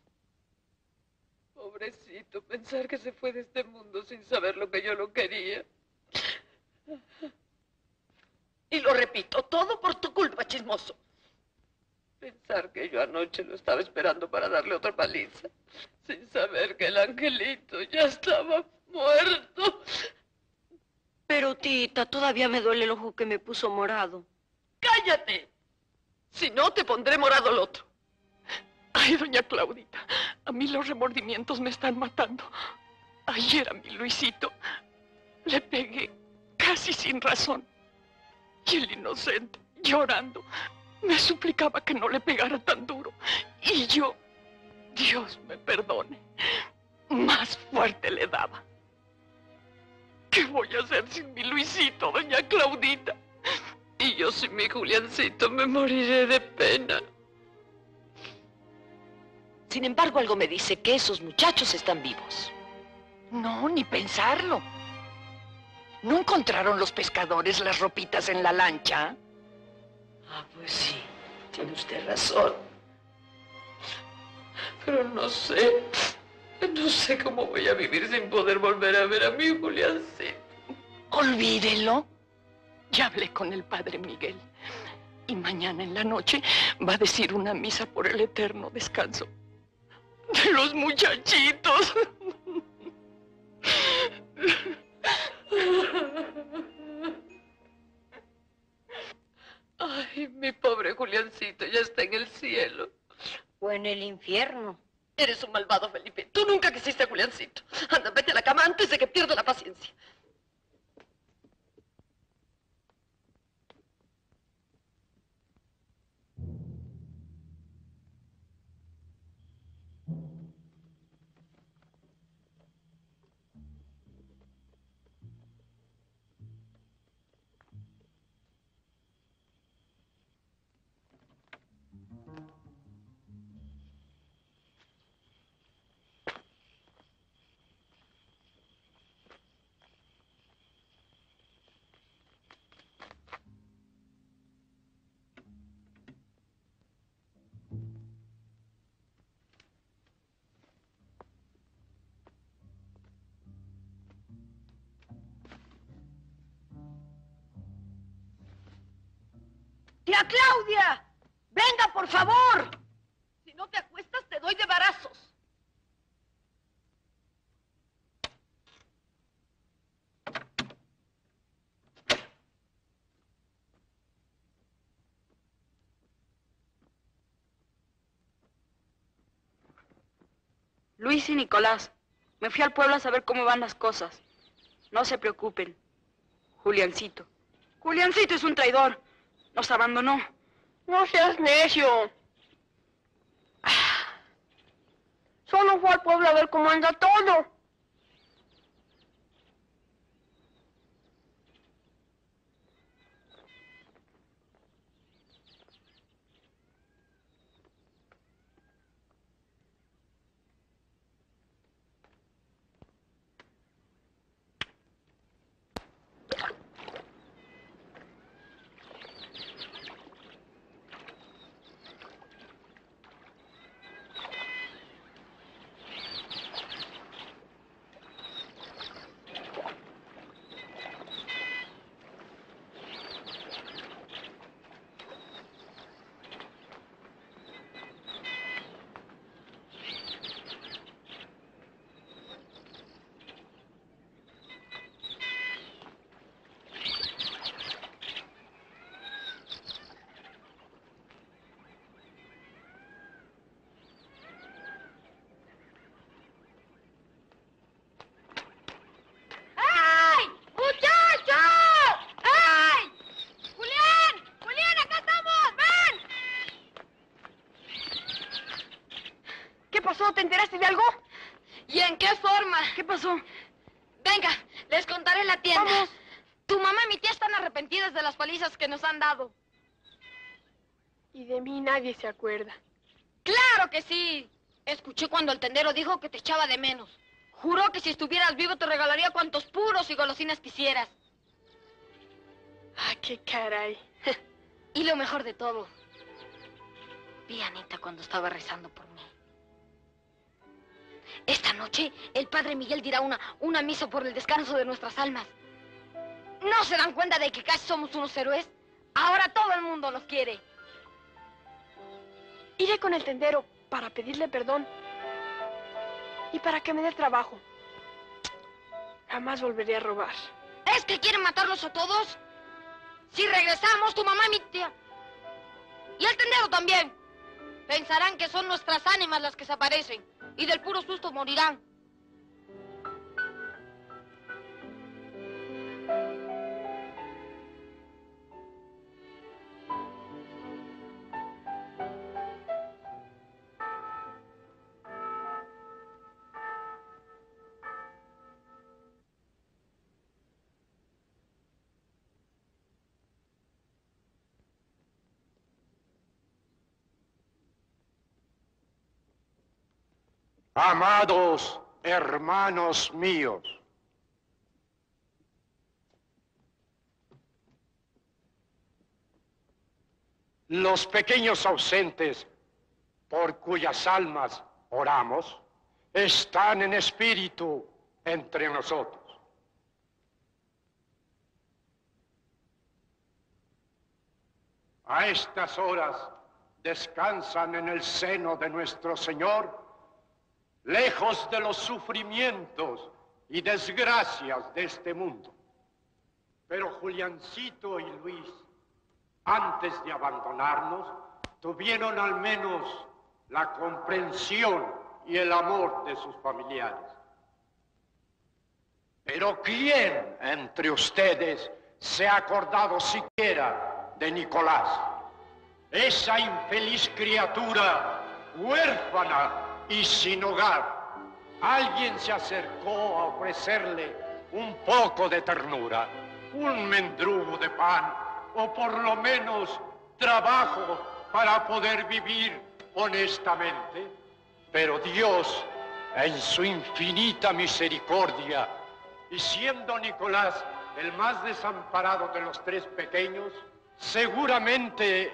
Pobrecito, pensar que se fue de este mundo sin saber lo que yo lo quería. Y lo repito, todo por tu culpa, chismoso. Pensar que yo anoche lo estaba esperando para darle otra paliza, sin saber que el angelito ya estaba muerto. Pero, tita, todavía me duele el ojo que me puso morado. ¡Cállate! Si no, te pondré morado el otro. Ay, doña Claudita, a mí los remordimientos me están matando. Ayer a mi Luisito le pegué casi sin razón. Y el inocente, llorando, me suplicaba que no le pegara tan duro. Y yo, Dios me perdone, más fuerte le daba. ¿Qué voy a hacer sin mi Luisito, doña Claudita? Y yo sin mi Juliancito me moriré de pena. Sin embargo, algo me dice que esos muchachos están vivos. No, ni pensarlo. ¿No encontraron los pescadores las ropitas en la lancha? Ah, pues sí, tiene usted razón. Pero no sé cómo voy a vivir sin poder volver a ver a mi Juliancito. Olvídelo. Ya hablé con el padre Miguel. Y mañana en la noche va a decir una misa por el eterno descanso de los muchachitos. Ay, mi pobre Juliancito ya está en el cielo. O en el infierno. Eres un malvado, Felipe. Tú nunca quisiste a Juliancito. Anda, vete a la cama antes de que pierda la paciencia. ¡Doña Claudia! ¡Venga, por favor! Si no te acuestas, te doy de varazos. Luis y Nicolás, me fui al pueblo a saber cómo van las cosas. No se preocupen. Juliancito. Juliancito es un traidor. Nos abandonó. No seas necio. Solo fue al pueblo a ver cómo anda todo. ¿Te enteraste de algo? ¿Y en qué forma? ¿Qué pasó? Venga, les contaré en la tienda. Vamos. Tu mamá y mi tía están arrepentidas de las palizas que nos han dado. Y de mí nadie se acuerda. ¡Claro que sí! Escuché cuando el tendero dijo que te echaba de menos. Juró que si estuvieras vivo te regalaría cuantos puros y golosinas quisieras. Ah, qué caray. Y lo mejor de todo, vi a Anita cuando estaba rezando por mí. Esta noche el padre Miguel dirá una misa por el descanso de nuestras almas. ¿No se dan cuenta de que casi somos unos héroes? Ahora todo el mundo nos quiere. Iré con el tendero para pedirle perdón y para que me dé trabajo. Jamás volveré a robar. ¿Es que quieren matarlos a todos? Si regresamos, tu mamá y mi tía, y el tendero también, pensarán que son nuestras ánimas las que se aparecen, y del puro susto morirán. Amados hermanos míos, los pequeños ausentes por cuyas almas oramos están en espíritu entre nosotros. A estas horas descansan en el seno de nuestro Señor, lejos de los sufrimientos y desgracias de este mundo. Pero Juliancito y Luis, antes de abandonarnos, tuvieron al menos la comprensión y el amor de sus familiares. Pero ¿quién entre ustedes se ha acordado siquiera de Nicolás? Esa infeliz criatura huérfana y sin hogar. Alguien se acercó a ofrecerle un poco de ternura, un mendrugo de pan, o por lo menos trabajo para poder vivir honestamente. Pero Dios, en su infinita misericordia, y siendo Nicolás el más desamparado de los tres pequeños, seguramente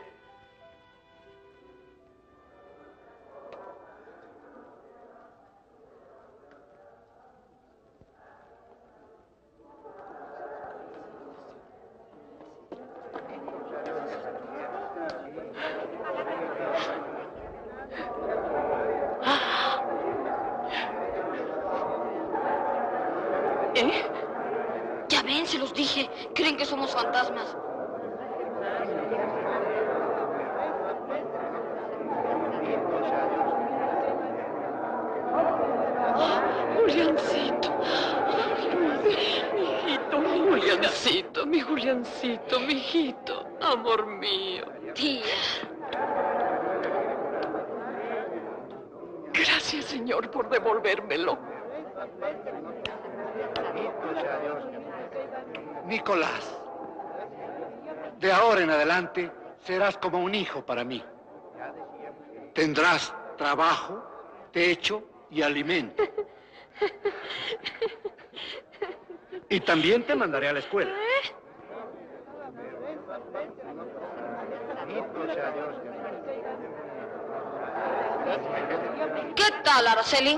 ¿Qué? Ya ven, se los dije. Creen que somos fantasmas. Juliancito. Mi hijito, mi Juliancito, mi Juliancito, mi hijito. Amor mío. Tía. Gracias, Señor, por devolvérmelo. Nicolás, de ahora en adelante serás como un hijo para mí. Tendrás trabajo, techo y alimento. Y también te mandaré a la escuela. ¿Qué tal, Araceli?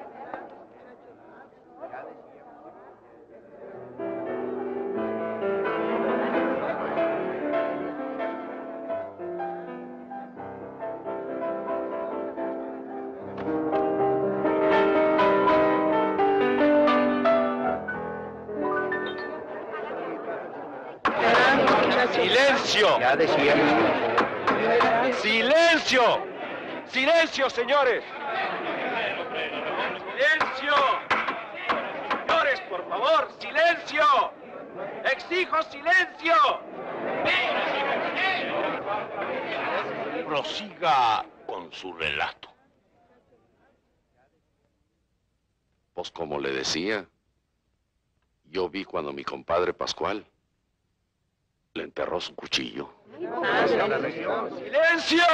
¡Silencio! Ya decíamos. ¡Silencio! ¡Silencio, señores! ¡Silencio! Señores, por favor, silencio. ¡Exijo silencio! Prosiga con su relato. Pues como le decía, yo vi cuando mi compadre Pascual le enterró su cuchillo. ¡Silencio!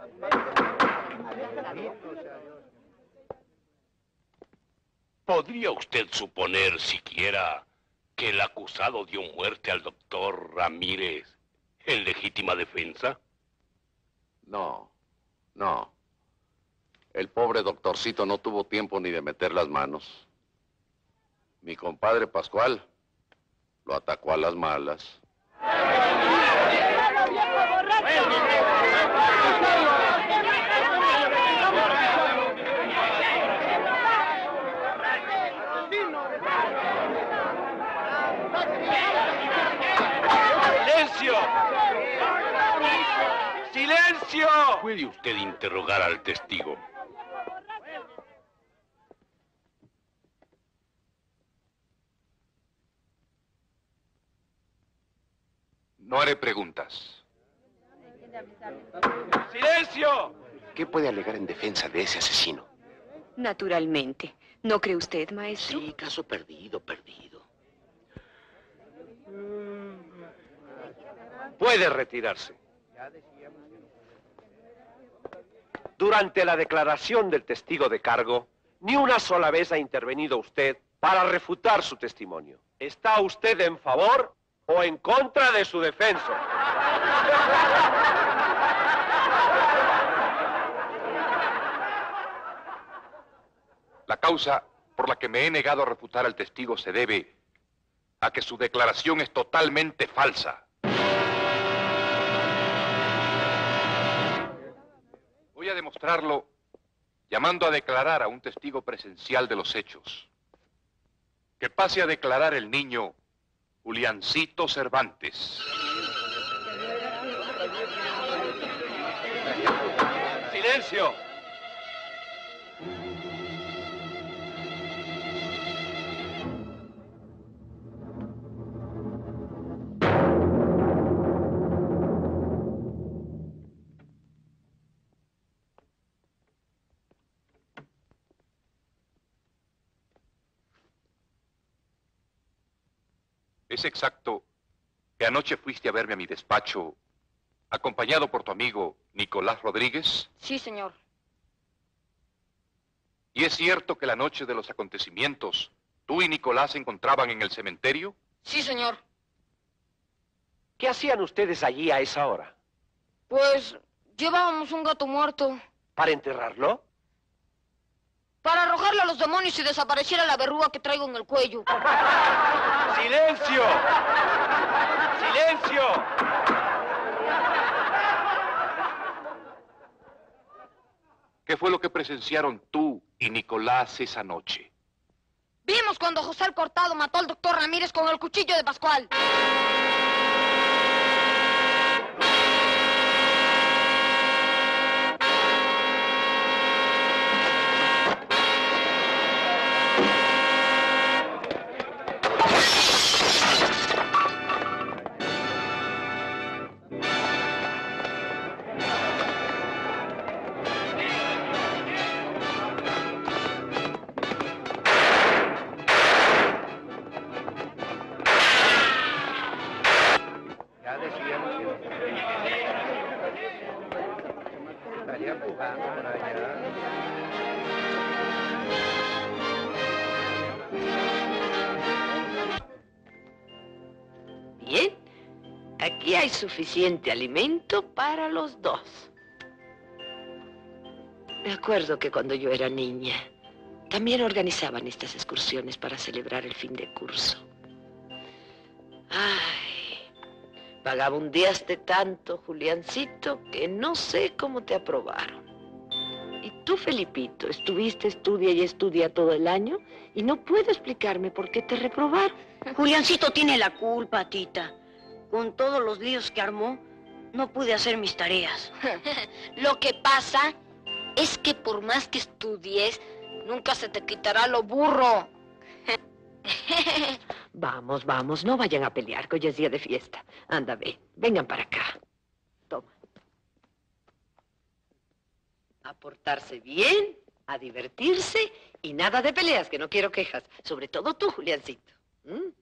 ¿Podría usted suponer siquiera que el acusado dio muerte al doctor Ramírez en legítima defensa? No, no. El pobre doctorcito no tuvo tiempo ni de meter las manos. Mi compadre Pascual lo atacó a las malas. ¡Silencio! ¡Silencio! ¿Puede usted interrogar al testigo? No haré preguntas. ¡Silencio! ¿Qué puede alegar en defensa de ese asesino? Naturalmente. ¿No cree usted, maestro? Sí, caso perdido. Puede retirarse. Durante la declaración del testigo de cargo, ni una sola vez ha intervenido usted para refutar su testimonio. ¿Está usted en favor o en contra de su defensa? La causa por la que me he negado a refutar al testigo se debe a que su declaración es totalmente falsa. Voy a demostrarlo llamando a declarar a un testigo presencial de los hechos. Que pase a declarar el niño Juliancito Cervantes. ¡Silencio! ¿Es exacto que anoche fuiste a verme a mi despacho, acompañado por tu amigo Nicolás Rodríguez? Sí, señor. ¿Y es cierto que la noche de los acontecimientos, tú y Nicolás se encontraban en el cementerio? Sí, señor. ¿Qué hacían ustedes allí a esa hora? Pues llevábamos un gato muerto ¿Para enterrarlo? para arrojarle a los demonios y desapareciera la verruga que traigo en el cuello. ¡Silencio! ¡Silencio! ¿Qué fue lo que presenciaron tú y Nicolás esa noche? Vimos cuando José el Cortado mató al doctor Ramírez con el cuchillo de Pascual. Ya decíamos que estaría jugando por allá. Bien, aquí hay suficiente alimento para los dos. Me acuerdo que cuando yo era niña, también organizaban estas excursiones para celebrar el fin de curso. Ay, vagabundeaste tanto, Juliancito, que no sé cómo te aprobaron. Y tú, Felipito, estuviste estudia y estudia todo el año y no puedo explicarme por qué te reprobaron. Juliancito tiene la culpa, tita. Con todos los líos que armó, no pude hacer mis tareas. Lo que pasa es que por más que estudies, nunca se te quitará lo burro. Vamos, vamos, no vayan a pelear, que hoy es día de fiesta. Anda, ve, vengan para acá. Toma. A portarse bien, a divertirse y nada de peleas, que no quiero quejas. Sobre todo tú, Juliancito. ¿Mm?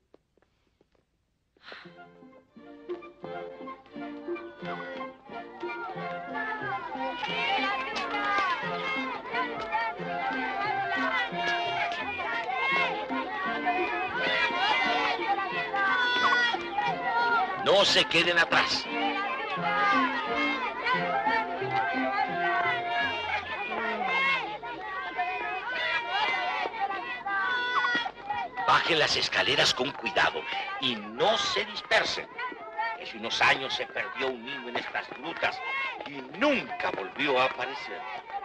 No se queden atrás. Bajen las escaleras con cuidado y no se dispersen. Hace unos años se perdió un niño en estas grutas y nunca volvió a aparecer.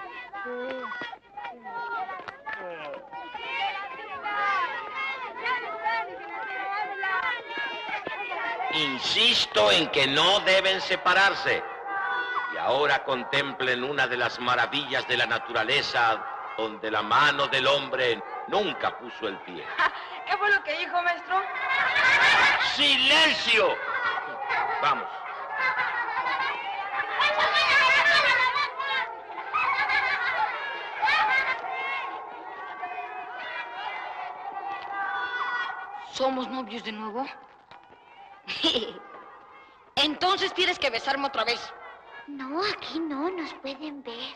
Insisto en que no deben separarse. Y ahora contemplen una de las maravillas de la naturaleza donde la mano del hombre nunca puso el pie. ¿Qué fue lo que dijo, maestro? ¡Silencio! Vamos. ¿Somos novios de nuevo? Entonces tienes que besarme otra vez. No, aquí no, nos pueden ver.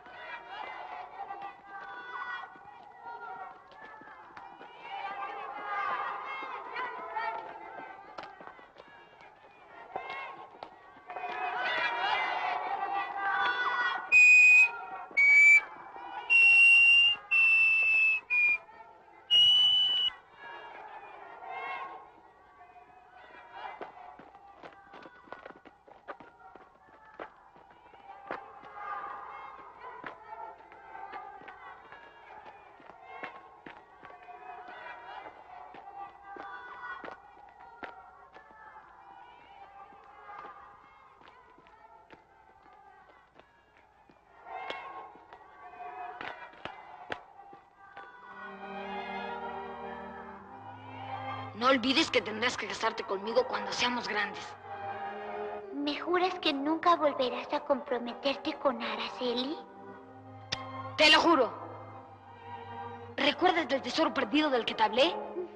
No olvides que tendrás que casarte conmigo cuando seamos grandes. ¿Me juras que nunca volverás a comprometerte con Araceli? Te lo juro. ¿Recuerdas del tesoro perdido del que te hablé?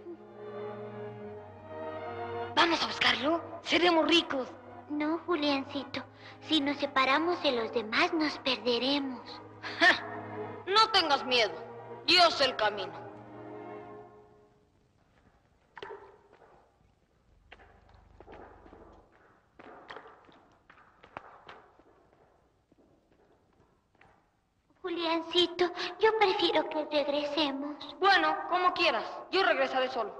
Vamos a buscarlo. Seremos ricos. No, Juliancito. Si nos separamos de los demás, nos perderemos. No tengas miedo. Yo sé el camino. Juliancito, yo prefiero que regresemos. Bueno, como quieras. Yo regresaré solo.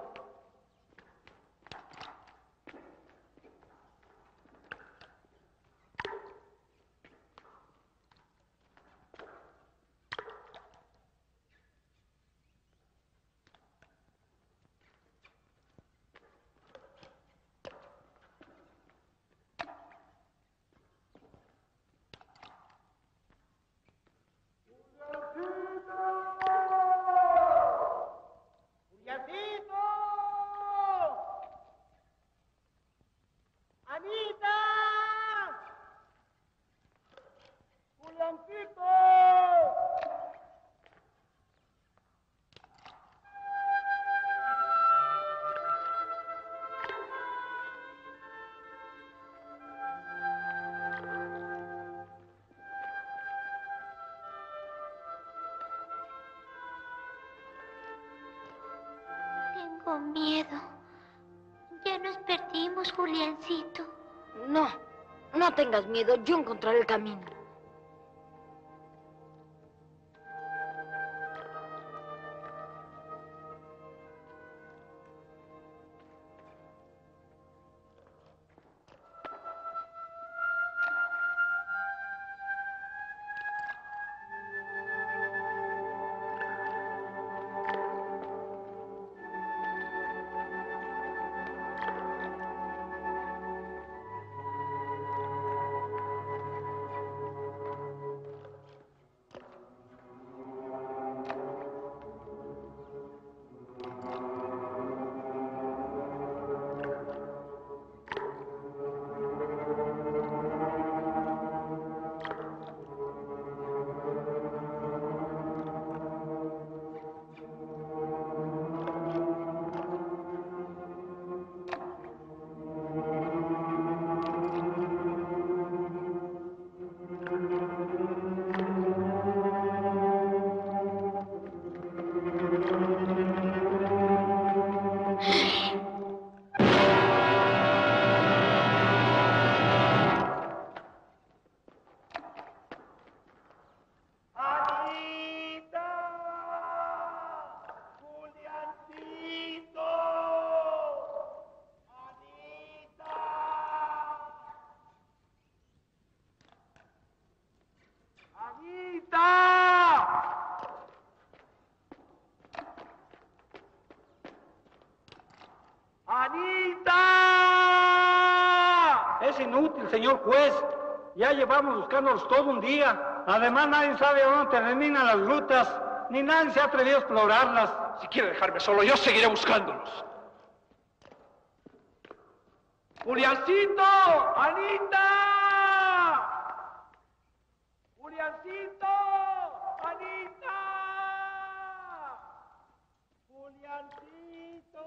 Tengo miedo. Ya nos perdimos, Juliancito. No, no tengas miedo. Yo encontraré el camino. ¡Anita! Es inútil, señor juez. Ya llevamos buscándolos todo un día. Además, nadie sabe a dónde terminan las rutas, ni nadie se ha atrevido a explorarlas. Si quiere dejarme solo, yo seguiré buscándolos. ¡Juliancito! ¡Anita! ¡Juliancito! ¡Anita! ¡Juliancito!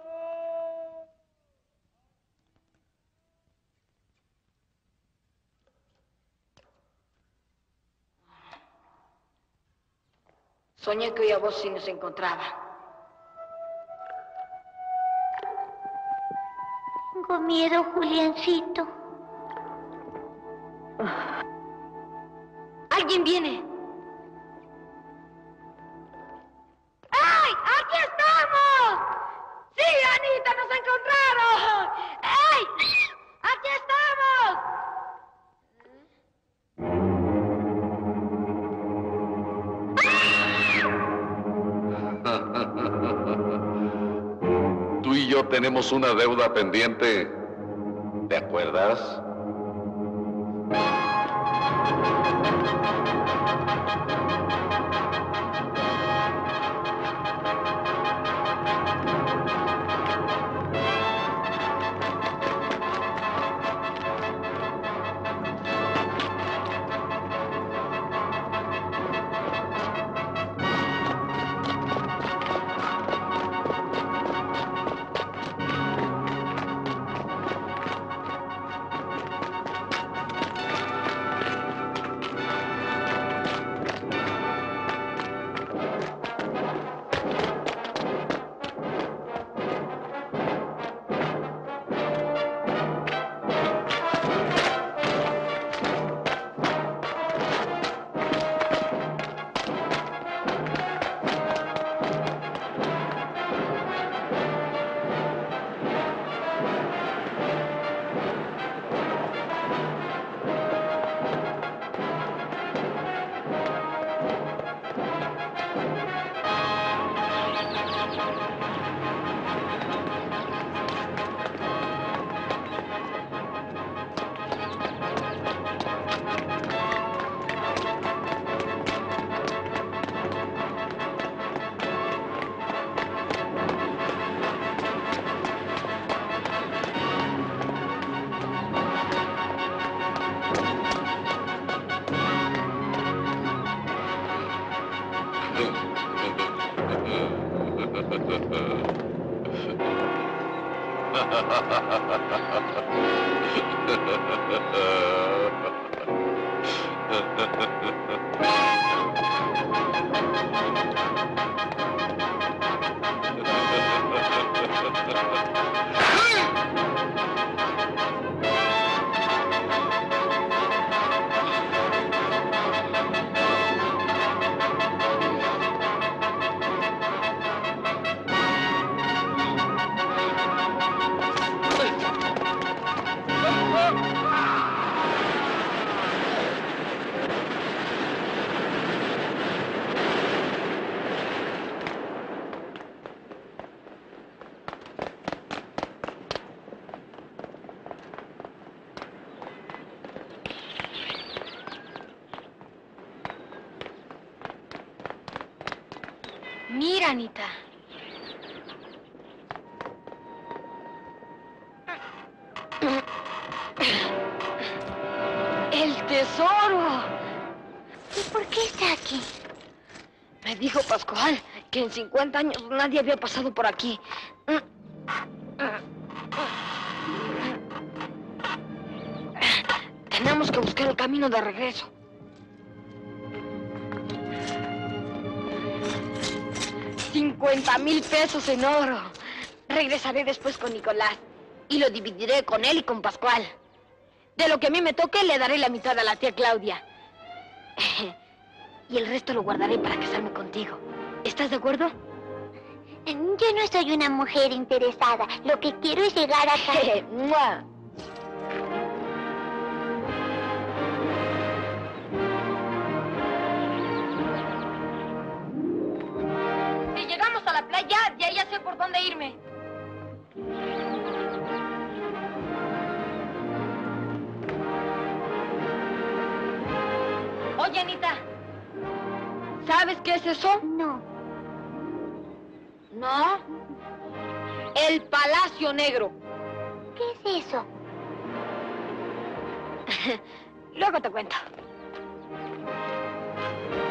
Soñé que oía voces y nos encontraba. Tengo miedo, Juliancito. ¡Alguien viene! ¡Ay! ¡Aquí estamos! ¡Sí, Anita, nos encontraron! ¡Ay! ¡Aquí estamos! Tú y yo tenemos una deuda pendiente. ¿Te acuerdas? Mira, Anita. ¡El tesoro! ¿Y por qué está aquí? Me dijo Pascual que en 50 años nadie había pasado por aquí. Tenemos que buscar el camino de regreso. $50,000 pesos en oro. Regresaré después con Nicolás y lo dividiré con él y con Pascual. De lo que a mí me toque, le daré la mitad a la tía Claudia. Y el resto lo guardaré para casarme contigo. ¿Estás de acuerdo? Yo no soy una mujer interesada. Lo que quiero es llegar a casa. ¡Mua! Si llegamos a la playa, ya sé por dónde irme. Oye, Anita, ¿sabes qué es eso? No. ¿No? El Palacio Negro. ¿Qué es eso? Luego te cuento.